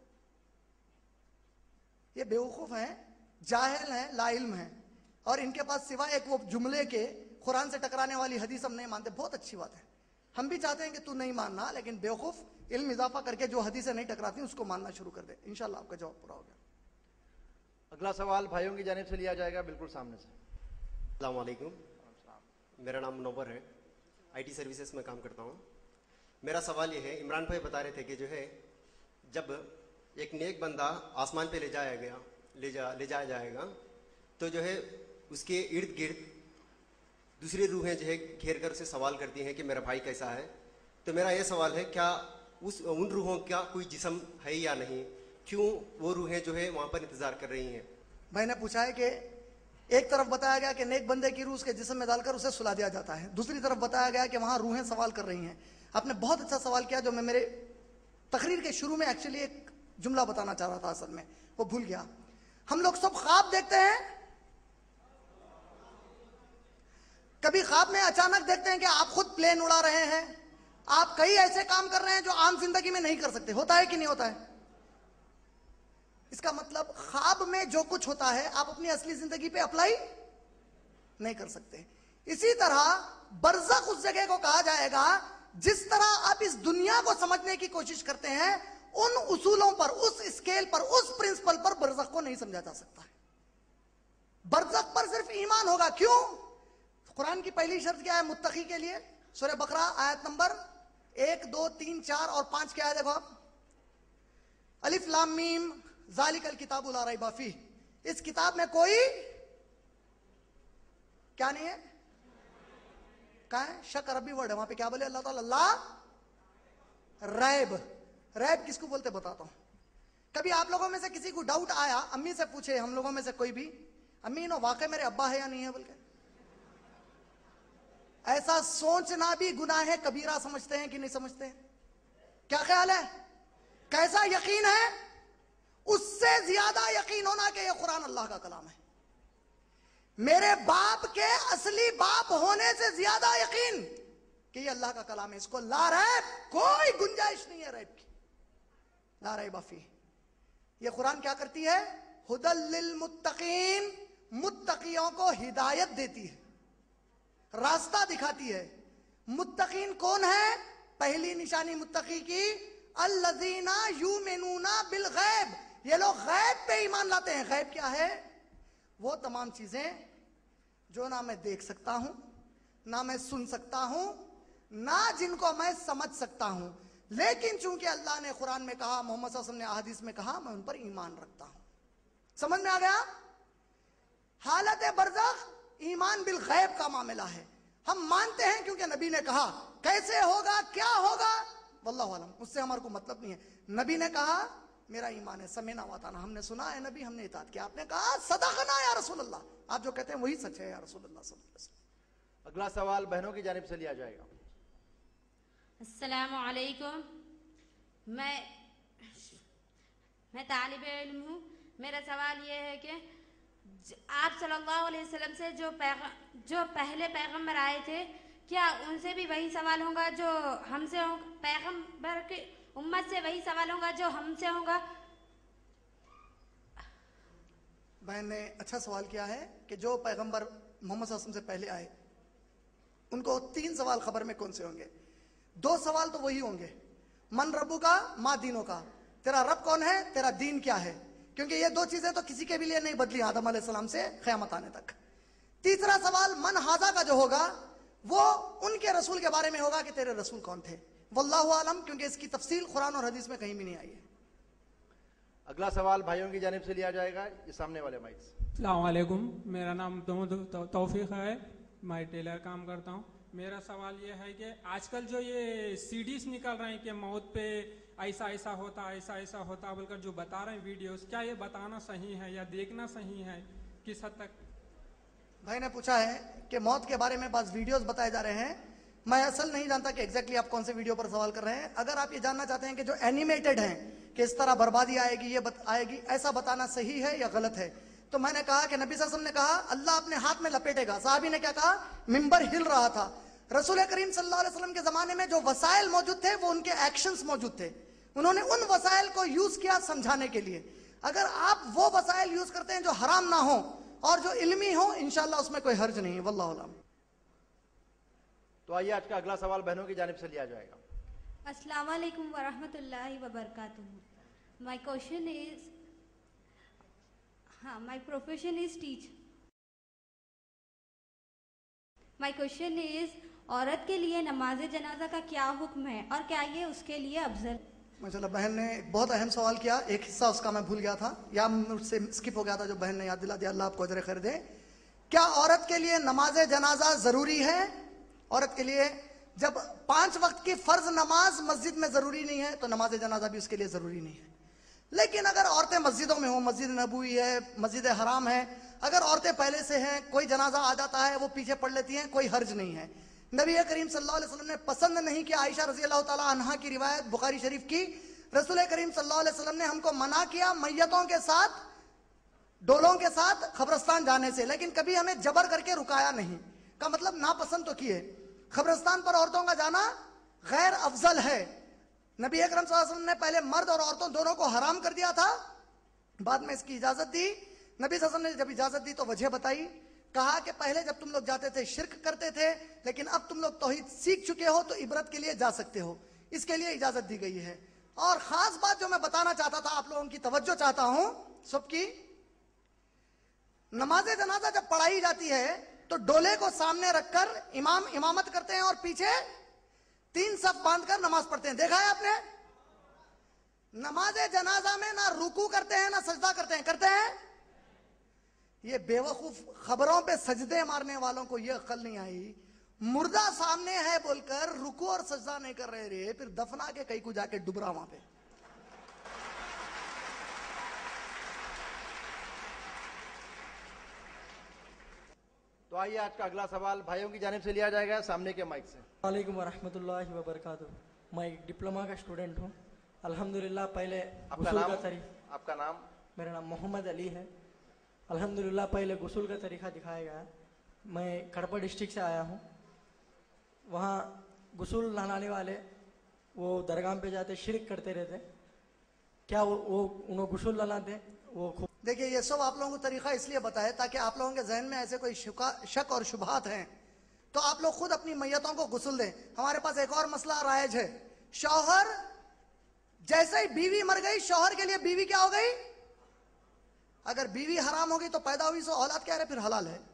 ये बेवकूफ हैं, जाहिल हैं, लाइल्म हैं, और इनके पास सिवाय एक वो जुमले के कुरान से टकराने वाली हदीस हम नहीं मानते। बहुत अच्छी बात है, हम भी चाहते हैं कि तू नहीं मानना, लेकिन बेवकूफ इल्म इजाफा करके जो हदीसें नहीं टकराती उसको मानना शुरू कर दे। इंशाल्लाह आपका जवाब पूरा हो गया। अगला सवाल भाइयों की जानिब से लिया जाएगा, बिल्कुल सामने से। अस्सलाम वालेकुम, मेरा नाम मुनव्वर है, IT सर्विसेज में काम करता हूँ। मेरा सवाल ये है, इमरान भाई बता रहे थे कि जो है जब एक नेक बंदा आसमान पे ले जाया जाएगा तो जो है उसके इर्द गिर्द दूसरी रूहें जो है घेर कर उसे सवाल करती हैं कि मेरा भाई कैसा है। तो मेरा ये सवाल है, क्या उन रूहों का कोई जिस्म है या नहीं? क्यों वो रूहें जो है वहाँ पर इंतजार कर रही हैं? भाई ने पूछा है कि एक तरफ बताया गया कि नेक बंदे की रूह उसके जिस्म में डालकर उसे सुला दिया जाता है, दूसरी तरफ बताया गया कि वहां रूहें सवाल कर रही हैं। आपने बहुत अच्छा सवाल किया, जो मैं मेरे तकरीर के शुरू में एक्चुअली एक जुमला बताना चाह रहा था, असल में वो भूल गया। हम लोग सब ख्वाब देखते हैं, कभी ख्वाब में अचानक देखते हैं कि आप खुद प्लेन उड़ा रहे हैं, आप कई ऐसे काम कर रहे हैं जो आम जिंदगी में नहीं कर सकते। होता है कि नहीं होता है? इसका मतलब ख्वाब में जो कुछ होता है आप अपनी असली जिंदगी पे अप्लाई नहीं कर सकते। इसी तरह बरज़ख उस जगह को कहा जाएगा जिस तरह आप इस दुनिया को समझने की कोशिश करते हैं, उन उसूलों पर, उस स्केल पर, उस प्रिंसिपल पर बरज़ख को नहीं समझा जा सकता है। बरज़ख पर सिर्फ ईमान होगा। क्यों? कुरान की पहली शर्त क्या है मुत्तकी के लिए? सूरह बकरा आयत नंबर 1, 2, 3, 4 और 5 क्या है? देखो आप, अलिफ लाम मीम ज़ालिकल किताबु ला रैब फीह, इस किताब में कोई क्या नहीं है? क्या है? शक अरबी वर्ड है, वहां पे क्या बोले अल्लाह ताला? ला रैब। रैब किसको बोलते बताता हूं। कभी आप लोगों में से किसी को डाउट आया, अम्मी से पूछे, हम लोगों में से कोई भी, अम्मी नो वाकई मेरे अब्बा है या नहीं है बोल के? ऐसा सोचना भी गुनाह है, कबीरा समझते हैं कि नहीं समझते हैं? क्या ख्याल है? कैसा यकीन है? उससे ज्यादा यकीन होना कि यह कुरान अल्लाह का कलाम है। मेरे बाप के असली बाप होने से ज्यादा यकीन कि यह अल्लाह का कलाम है। इसको ला रैब, कोई गुंजाइश नहीं है रैब की। ला रैब फीह, यह कुरान क्या करती है? हुदल लिल मुत्तकीन, मुत्तकियों को हिदायत देती है, रास्ता दिखाती है। मुत्तकीन कौन है? पहली निशानी मुत्तकी की, अल्लज़ीना युमिनूना बिल गैब, ये लोग गैब पे ईमान लाते हैं। गैब क्या है? वो तमाम चीजें जो ना मैं देख सकता हूं, ना मैं सुन सकता हूं, ना जिनको मैं समझ सकता हूं, लेकिन चूंकि अल्लाह ने कुरान में कहा, मोहम्मद सल्लल्लाहु अलैहि वसल्लम ने अहादीस में कहा, मैं उन पर ईमान रखता हूं। समझ में आ गया? हालत बरज़ख ईमान बिल गैब का मामला है। हम मानते हैं क्योंकि नबी ने कहा। कैसे होगा, क्या होगा, वल्लाहु आलम, उससे हमारे को मतलब नहीं है। नबी ने कहा मेरा ईमान है, समेना वाताना, हमने सुना है नबी, हमने इताअत किया। आपने कहा सदक़ना या रसूल अल्लाह, आप जो कहते हैं वही सच है या रसूल अल्लाह सल्लल्लाहु अलैहि वसल्लम। अगला सवाल बहनों की जानिब से लिया जाएगा। अस्सलामु अलैकुम, मैं तालिब इल्म हूँ। मेरा सवाल ये है कि आप सल्लल्लाहु अलैहि वसल्लम से जो पहले पैगंबर आए थे, क्या उनसे भी वही सवाल होगा जो हमसे पैगंबर के उम्मत से वही सवाल होगा जो हमसे होगा। बहन ने अच्छा सवाल किया है कि जो पैगंबर मोहम्मद सल्लल्लाहु अलैहि वसल्लम से पहले आए उनको 3 सवाल खबर में कौन से होंगे? 2 सवाल तो वही होंगे, मन रब्बू का माँ दीनों का, तेरा रब कौन है, तेरा दीन क्या है, क्योंकि ये 2 चीजें तो किसी के भी लिए नहीं बदली आदम अलैहिस्सलाम से क़यामत आने तक। तीसरा सवाल मन हाजा का जो होगा वो उनके रसूल के बारे में होगा कि तेरे रसूल कौन थे। वल्लाहु आलम, क्योंकि इसकी तफसील कुरान और हदीस में कहीं भी नहीं आई है। अगला सवाल भाइयों की जानिब से लिया जाएगा, ये सामने वाले माइक से। अस्सलाम वालेकुम, मेरा नाम तौफीक है, मैं टेलर काम करता हूँ। मेरा सवाल ये है कि आजकल जो ये सीडीज निकल रहे हैं कि मौत पे ऐसा ऐसा होता ऐसा ऐसा होता बोलकर जो बता रहे हैं वीडियोस, क्या ये बताना सही है या देखना सही है, किस हद तक? भाई ने पूछा है कि मौत के बारे में बस वीडियोस बताए जा रहे हैं। मैं असल नहीं जानता कि एग्जैक्टली आप कौन से वीडियो पर सवाल कर रहे हैं। अगर आप ये जानना चाहते हैं कि जो एनिमेटेड हैं कि इस तरह बर्बादी आएगी, ये आएगी, ऐसा बताना सही है या गलत है, तो मैंने कहा कि नबी सल्लल्लाहु अलैहि वसल्लम ने कहा अल्लाह अपने हाथ में लपेटेगा। साहबी ने क्या कहा? मिंबर हिल रहा था। रसूल करीम सल्लल्लाहु अलैहि वसल्लम के जमाने में जो वसाइल मौजूद थे वो उनके एक्शंस मौजूद थे, उन्होंने उन वसाइल को यूज किया समझाने के लिए। अगर आप वो वसाइल यूज करते हैं जो हराम ना हो और जो इल्मी हो, इंशाल्लाह उसमें कोई हर्ज नहीं है। वल्लाहु आलम। तो आइए आज का अगला सवाल बहनों की जानिब से लिया जाएगा। अस्सलाम वालेकुम वरहमतुल्लाहि वबरकातुहू। My question is, my profession is teach. My question is, औरत के लिए नमाज जनाजा का क्या हुक्म है और क्या ये उसके लिए अफजल? माशाल्लाह, बहन ने एक बहुत अहम सवाल किया, एक हिस्सा उसका मैं भूल गया था या मुझसे स्किप हो गया था जो बहन ने याद दिला दिया, अल्लाह आपको अजर खैर दे। क्या औरत के लिए नमाज जनाजा जरूरी है? औरत के लिए जब 5 वक्त की फर्ज नमाज मस्जिद में जरूरी नहीं है तो नमाज जनाजा भी उसके लिए जरूरी नहीं है। लेकिन अगर औरतें मस्जिदों में हो, मस्जिद नबवी है, मस्जिद हराम है, अगर औरतें पहले से हैं, कोई जनाजा आ जाता है वो पीछे पढ़ लेती हैं, कोई हर्ज नहीं है। नबी करीम सल्लल्लाहु अलैहि वसल्लम ने पसंद नहीं किया, आयशा रजी अल्लाह ताला अन्हा की रिवायत बुखारी शरीफ की, रसूल करीम सल्लल्लाहु अलैहि वसल्लम ने हमको मना किया मैयतों के साथ, डोलों के साथ कब्रिस्तान जाने से, लेकिन कभी हमें जबर करके रुकाया नहीं। का मतलब नापसंद तो किए। कब्रिस्तान पर औरतों का जाना गैर अफजल है। नबी अकरम सल्लल्लाहु अलैहि वसल्लम ने पहले मर्द और औरतों दोनों को हराम कर दिया था, बाद में इसकी इजाजत दी। नबी सल्लल्लाहु अलैहि वसल्लम ने जब इजाजत दी तो वजह बताई, कहा कि पहले जब तुम लोग जाते थे शिर्क करते थे, लेकिन अब तुम लोग तौहीद सीख चुके हो तो इबरत के लिए जा सकते हो, इसके लिए इजाजत दी गई है। और खास बात जो मैं बताना चाहता था, आप लोगों की तवज्जो चाहता हूं सबकी, नमाज जनाजा जब पढ़ाई जाती है तो डोले को सामने रखकर इमाम इमामत करते हैं और पीछे 3 सफ बांधकर नमाज पढ़ते हैं। देखा है आपने? नमाज जनाजा में ना रुकू करते हैं ना सजदा करते हैं। करते हैं? ये बेवकूफ खबरों पे सजदे मारने वालों को ये अक्ल नहीं आई, मुर्दा सामने है बोलकर रुकू और सजदा नहीं कर रहे रे, फिर दफना के कहीं को जाके डुबरा वहां पे। तो आइए आज का अगला सवाल भाइयों की जानिब से लिया जाएगा, सामने के माइक से। वालेकुम वरहमतुल्लाहि वबरकातुहू। मैं एक डिप्लोमा का स्टूडेंट हूँ। अल्हम्दुलिल्लाह पहले आपका नाम? मेरा नाम मोहम्मद अली है। अल्हम्दुलिल्लाह पहले गुस्ल का तरीका दिखाया गया। मैं कड़पा डिस्ट्रिक्ट से आया हूँ। वहाँ गुस्ल नहाने वाले वो दरगाह पे जाते शिरक करते रहते, क्या वो उन्हें गुस्ल नहाते वो खूब। देखिए, ये सब आप लोगों को तरीका इसलिए बताया ताकि आप लोगों के जहन में ऐसे कोई शक और शुबहात हैं तो आप लोग खुद अपनी मैयतों को गुस्ल दें। हमारे पास एक और मसला राइज है, शौहर जैसे ही बीवी मर गई, शौहर के लिए बीवी क्या हो गई? अगर बीवी हराम होगी तो पैदा हुई सो औलाद क्या है? फिर हलाल है।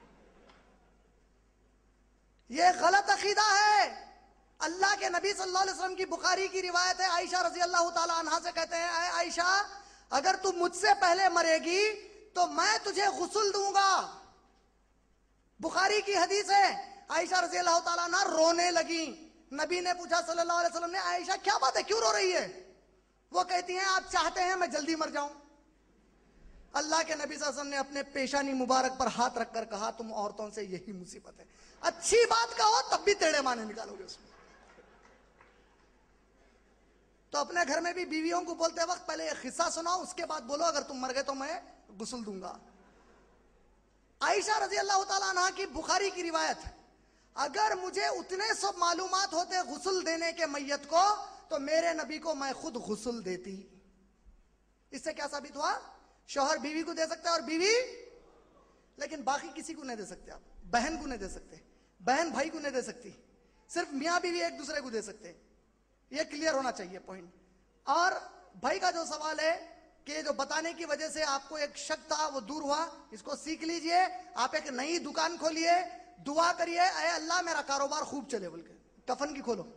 यह गलत अकीदा है। अल्लाह के नबी सल्लल्लाहु अलैहि वसल्लम की बुखारी की रिवायत है, आयशा रजी अल्लाह ताला अन्हा से कहते हैं, आयशा अगर तू मुझसे पहले मरेगी तो मैं तुझे गुस्ल दूंगा। बुखारी की हदीस है। आयशा रजी अल्लाह ताला अन्हा रोने लगी। नबी ने पूछा सल्लल्लाहु अलैहि वसल्लम ने, आयशा क्या बात है, क्यों रो रही है? वो कहती हैं आप चाहते हैं मैं जल्दी मर जाऊं। अल्लाह के नबी सल्लल्लाहु अलैहि वसल्लम ने अपने पेशानी मुबारक पर हाथ रखकर कहा तुम औरतों से यही मुसीबत है, अच्छी बात कहो तब भी टेढ़े माने निकालोगे उसमें। तो अपने घर में भी बीवियों को बोलते वक्त पहले एक हिस्सा सुनाओ, उसके बाद बोलो अगर तुम मर गए तो मैं गुस्ल दूंगा। आयशा रजी अल्लाह ताला अन्हा की बुखारी की रिवायत, अगर मुझे उतने सब मालूमात होते गुस्ल देने के मैयत को تو میرے نبی کو میں خود غسل دیتی. اس سے کیا ثابت ہوا؟ شوہر بیوی کو دے سکتا ہے اور بیوی, لیکن باقی کسی کو نہیں دے سکتے. آپ بہن کو نہیں دے سکتے, بہن بھائی کو نہیں دے سکتی, صرف میاں بیوی ایک دوسرے کو دے سکتے. یہ کلیئر ہونا چاہیے پوائنٹ. اور بھائی کا جو سوال ہے کہ جو بتانے کی وجہ سے آپ کو ایک شک تھا وہ دور ہوا, اس کو سیکھ لیجئے. آپ ایک نئی دکان کھولیے, دعا کریے اے اللہ میرا کاروبار خوب چلے بول کے. کفن کی کھولو.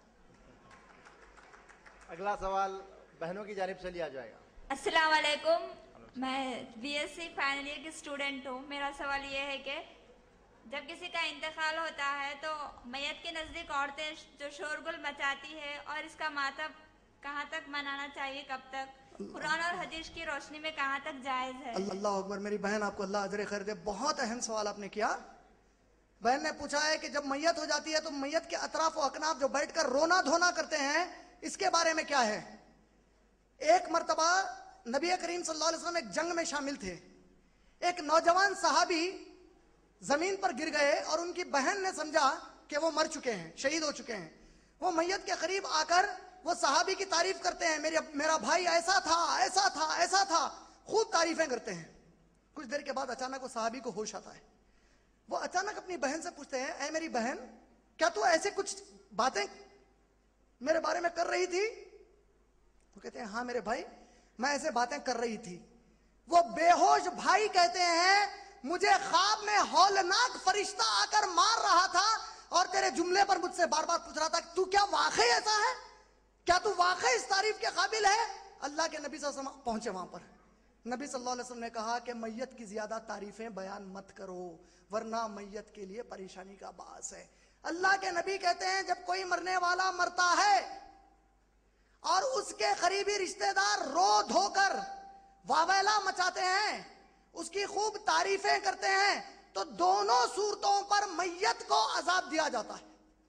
اگلا سوال بہنوں کی جانب سے لیا جائے گا. السلام علیکم, میں B S C final year کی اسٹوڈنٹ ہوں. میرا سوال یہ ہے کہ جب کسی کا انتقال ہوتا ہے تو میت کے نزدیک عورتیں جو شورگل مچاتی ہے, اور اس کا ماتم کہاں تک منانا چاہیے, کب تک, قرآن اور حدیث کی روشنی میں کہاں تک جائز ہے؟ اللہ اکبر. میری بہن آپ کو اللہ اجر خیر دے, بہت اہم سوال آپ نے کیا. بہن نے پوچھا ہے کہ جب میت ہو جاتی ہے تو میت کے اطراف و اکناف جو بیٹھ کر رونا دھونا کرتے ہیں, اس کے بارے میں کیا ہے. ایک مرتبہ نبی کریم صلی اللہ علیہ وسلم ایک جنگ میں شامل تھے. ایک نوجوان صحابی زمین پر گر گئے اور ان کی بہن نے سمجھا کہ وہ مر چکے ہیں, شہید ہو چکے ہیں. وہ میت کے قریب آ کر وہ صحابی کی تعریف کرتے ہیں, میرا بھائی ایسا تھا ایسا تھا ایسا تھا, خوب تعریفیں کرتے ہیں. کچھ دیر کے بعد اچانک وہ صحابی کو ہوش آتا ہے. وہ اچانک اپنی بہن سے پوچھتے ہیں, اے میری بہن, کیا تو ایسے کچھ باتیں میرے بارے میں کر رہی تھی؟ وہ کہتے ہیں ہاں میرے بھائی, میں ایسے باتیں کر رہی تھی. وہ بے ہوش بھائی کہتے ہیں مجھے خواب میں ہولناک فرشتہ آ کر مار رہا تھا اور تیرے جملے پر مجھ سے بار بار پوچھ رہا تھا کہ تو کیا واقعی ایسا ہے, کیا تو واقعی اس تعریف کے قابل ہے. اللہ کے نبی صلی اللہ علیہ وسلم پہنچے وہاں پر. نبی صلی اللہ علیہ وسلم نے کہا کہ میت کی زیادہ تعریفیں بیان مت کرو ورنہ میت کے لیے پریشانی کا باعث ہے. اللہ کے نبی کہتے ہیں جب کوئی مرنے والا مرتا ہے اور اس کے قریبی رشتہ دار رو دھو کر واویلا مچاتے ہیں, اس کی خوب تعریفیں کرتے ہیں, تو دونوں صورتوں پر میت کو عذاب دیا جاتا ہے.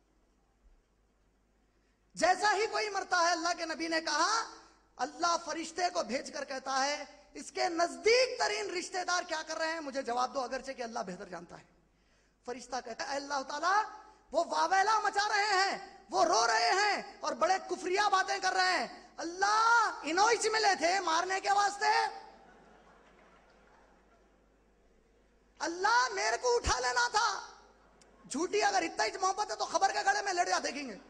جیسا ہی کوئی مرتا ہے, اللہ کے نبی نے کہا اللہ فرشتے کو بھیج کر کہتا ہے اس کے نزدیک ترین رشتہ دار کیا کر رہے ہیں مجھے جواب دو, اگرچہ کہ اللہ بہتر جانتا ہے. فرشتہ کہتا ہے اے اللہ تعالیٰ وہ واویلا مچا رہے ہیں, وہ رو رہے ہیں اور بڑے کفریہ باتیں کر رہے ہیں, اللہ انہوں سے ملے تھے مارنے کے واسطے, اللہ میرے کو اٹھا لینا تھا. جھوٹی اگر اتنا ہی محبت ہے تو خبر کے گڑے میں لڑ جا دیکھیں گے.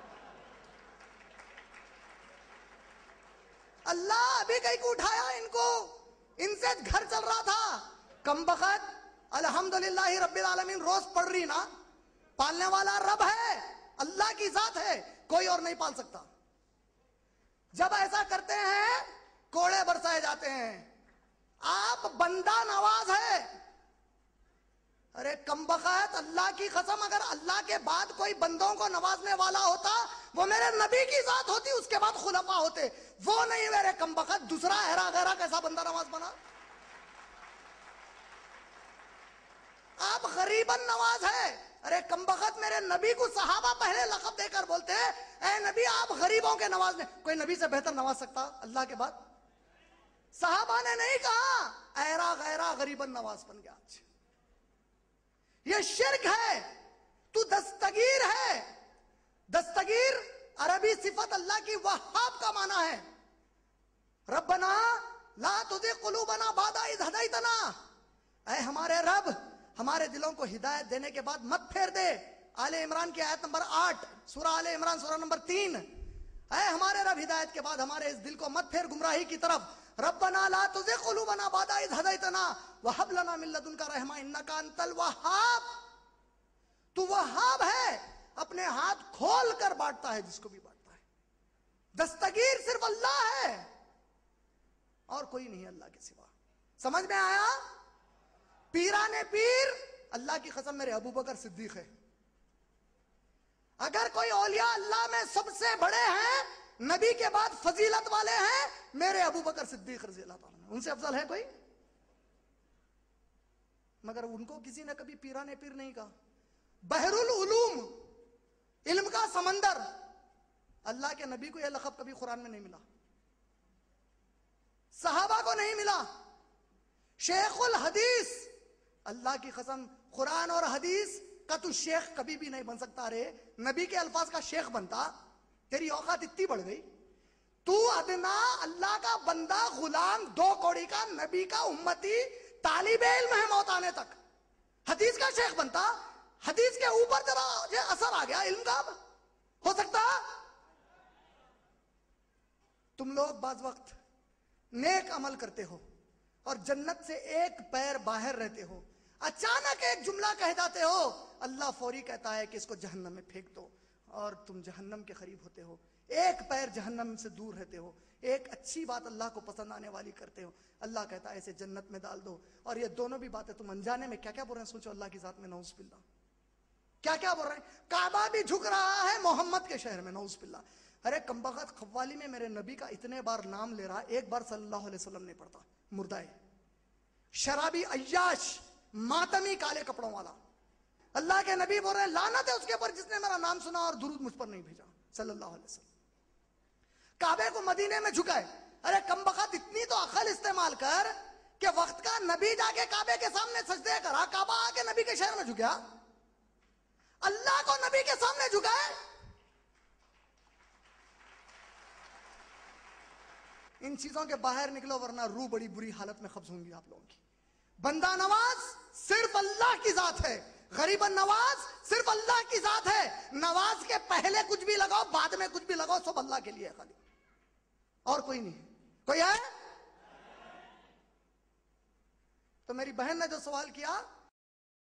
اللہ ابھی کہیں کو اٹھایا ان کو, ان سے گھر چل رہا تھا. کم بخت الحمدللہ رب العالمین روز پڑھ رہی نا, پالنے والا رب ہے, اللہ کی ذات ہے, کوئی اور نہیں پال سکتا. جب ایسا کرتے ہیں کوڑے برسائے جاتے ہیں. آپ بندہ نواز ہے. ارے کم بخت اللہ کی قسم, اگر اللہ کے بعد کوئی بندوں کو نوازنے والا ہوتا وہ میرے نبی کی ذات ہوتی, اس کے بعد خلفاء ہوتے, وہ نہیں میرے کم بخت دوسرا ہیرا غیرہ کیسا بندہ نواز بنا. آپ غریباً نواز ہے. ارے کم بخت میرے نبی کو صحابہ پہلے لقب دے کر بولتے ہیں اے نبی آپ غریبوں کے نواز نے, کوئی نبی سے بہتر نواز سکتا اللہ کے بعد؟ صحابہ نے نہیں کہا ایرا غیرہ غریباً نواز بن گیا. آج یہ شرک ہے, تو دستگیر ہے. دستگیر عربی صفت اللہ کی وہاب کا معنی ہے. ربنا لا تزغ قلوبنا بعد اذ ہدیتنا, اے ہمارے رب ہمارے دلوں کو ہدایت دینے کے بعد مت پھیر دے. آل عمران کی آیت نمبر 8, سورہ آل عمران سورہ نمبر 3. اے ہمارے رب ہدایت کے بعد ہمارے اس دل کو مت پھیر گمراہی کی طرف. ربنا لا تزغ قلوبنا بعد اذ ہدیتنا وہب لنا من لدنک رحمہ انک انت الوہاب. تو وہاب ہے, اپنے ہاتھ کھول کر بانٹتا ہے جس کو بھی بانٹتا ہے. دستگیر صرف اللہ ہے اور کوئی نہیں اللہ کے سوا. سمجھ میں آیا؟ پیران پیر اللہ کی قسم میرے ابو بکر صدیق ہے. اگر کوئی اولیاء اللہ میں سب سے بڑے ہیں, نبی کے بعد فضیلت والے ہیں, میرے ابو بکر صدیق رضی اللہ تعالیٰ عنہ. ان سے افضل ہے کوئی؟ مگر ان کو کسی نے کبھی پیران پیر نہیں کہا. بحر العلوم, علم کا سمندر, اللہ کے نبی کو یہ لقب کبھی قرآن میں نہیں ملا, صحابہ کو نہیں ملا. شیخ الحدیث, اللہ کی قسم قرآن اور حدیث کا تو شیخ کبھی بھی نہیں بن سکتا. رے نبی کے الفاظ کا شیخ بنتا, تیری اوقات اتنی بڑھ گئی, تو ادنا اللہ کا بندہ, غلام, 2 کوڑی کا, نبی کا امتی, طالب علم ہے موت آنے تک, حدیث کا شیخ بنتا, حدیث کے اوپر ذرا اثر آ گیا, علم کا ہو سکتا. تم لوگ بعض وقت نیک عمل کرتے ہو اور جنت سے ایک پیر باہر رہتے ہو, اچانک ایک جملہ کہہ جاتے ہو, اللہ فوری کہتا ہے کہ اس کو جہنم میں پھینک دو, اور تم جہنم کے قریب ہوتے ہو, ایک پیر جہنم سے دور رہتے ہو, ایک اچھی بات اللہ کو پسند آنے والی کرتے ہو, اللہ کہتا ہے اسے جنت میں ڈال دو. اور یہ دونوں بھی باتیں تم انجانے میں کیا کیا بول رہے ہیں, سوچو اللہ کی ذات میں, نعوذ باللہ, کیا کیا بول رہے ہیں. کعبہ بھی جھک رہا ہے محمد کے شہر میں, نعوذ باللہ. ارے کمبخت, قوالی میں میرے نبی کا اتنے بار نام لے رہا, ایک بار صلی اللہ علیہ وسلم نہیں پڑھتا. مردائے, شرابی, عیاش, ماتمی, کالے کپڑوں والا. اللہ کے نبی بول رہے ہیں لعنت ہے اس کے اوپر جس نے میرا نام سنا اور درود مجھ پر نہیں بھیجا, صلی اللہ علیہ وسلم. کعبے کو مدینے میں جھکائے. ارے کمبخت, اتنی تو عقل استعمال کر کہ وقت کا نبی جا کے کعبے کے سامنے سجدے کرا, کعبہ آ کے نبی کے شہر میں جھکیا, اللہ کو نبی کے سامنے جھکائے. ان چیزوں کے باہر نکلو ورنہ روح بڑی بری حالت میں قبض ہوں گی آپ لوگوں کی. بندہ نواز صرف اللہ کی ذات ہے, غریب نواز صرف اللہ کی ذات ہے. نواز کے پہلے کچھ بھی لگاؤ, بعد میں کچھ بھی لگاؤ, سب اللہ کے لیے خالی, اور کوئی نہیں. کوئی ہے؟ تو میری بہن نے جو سوال کیا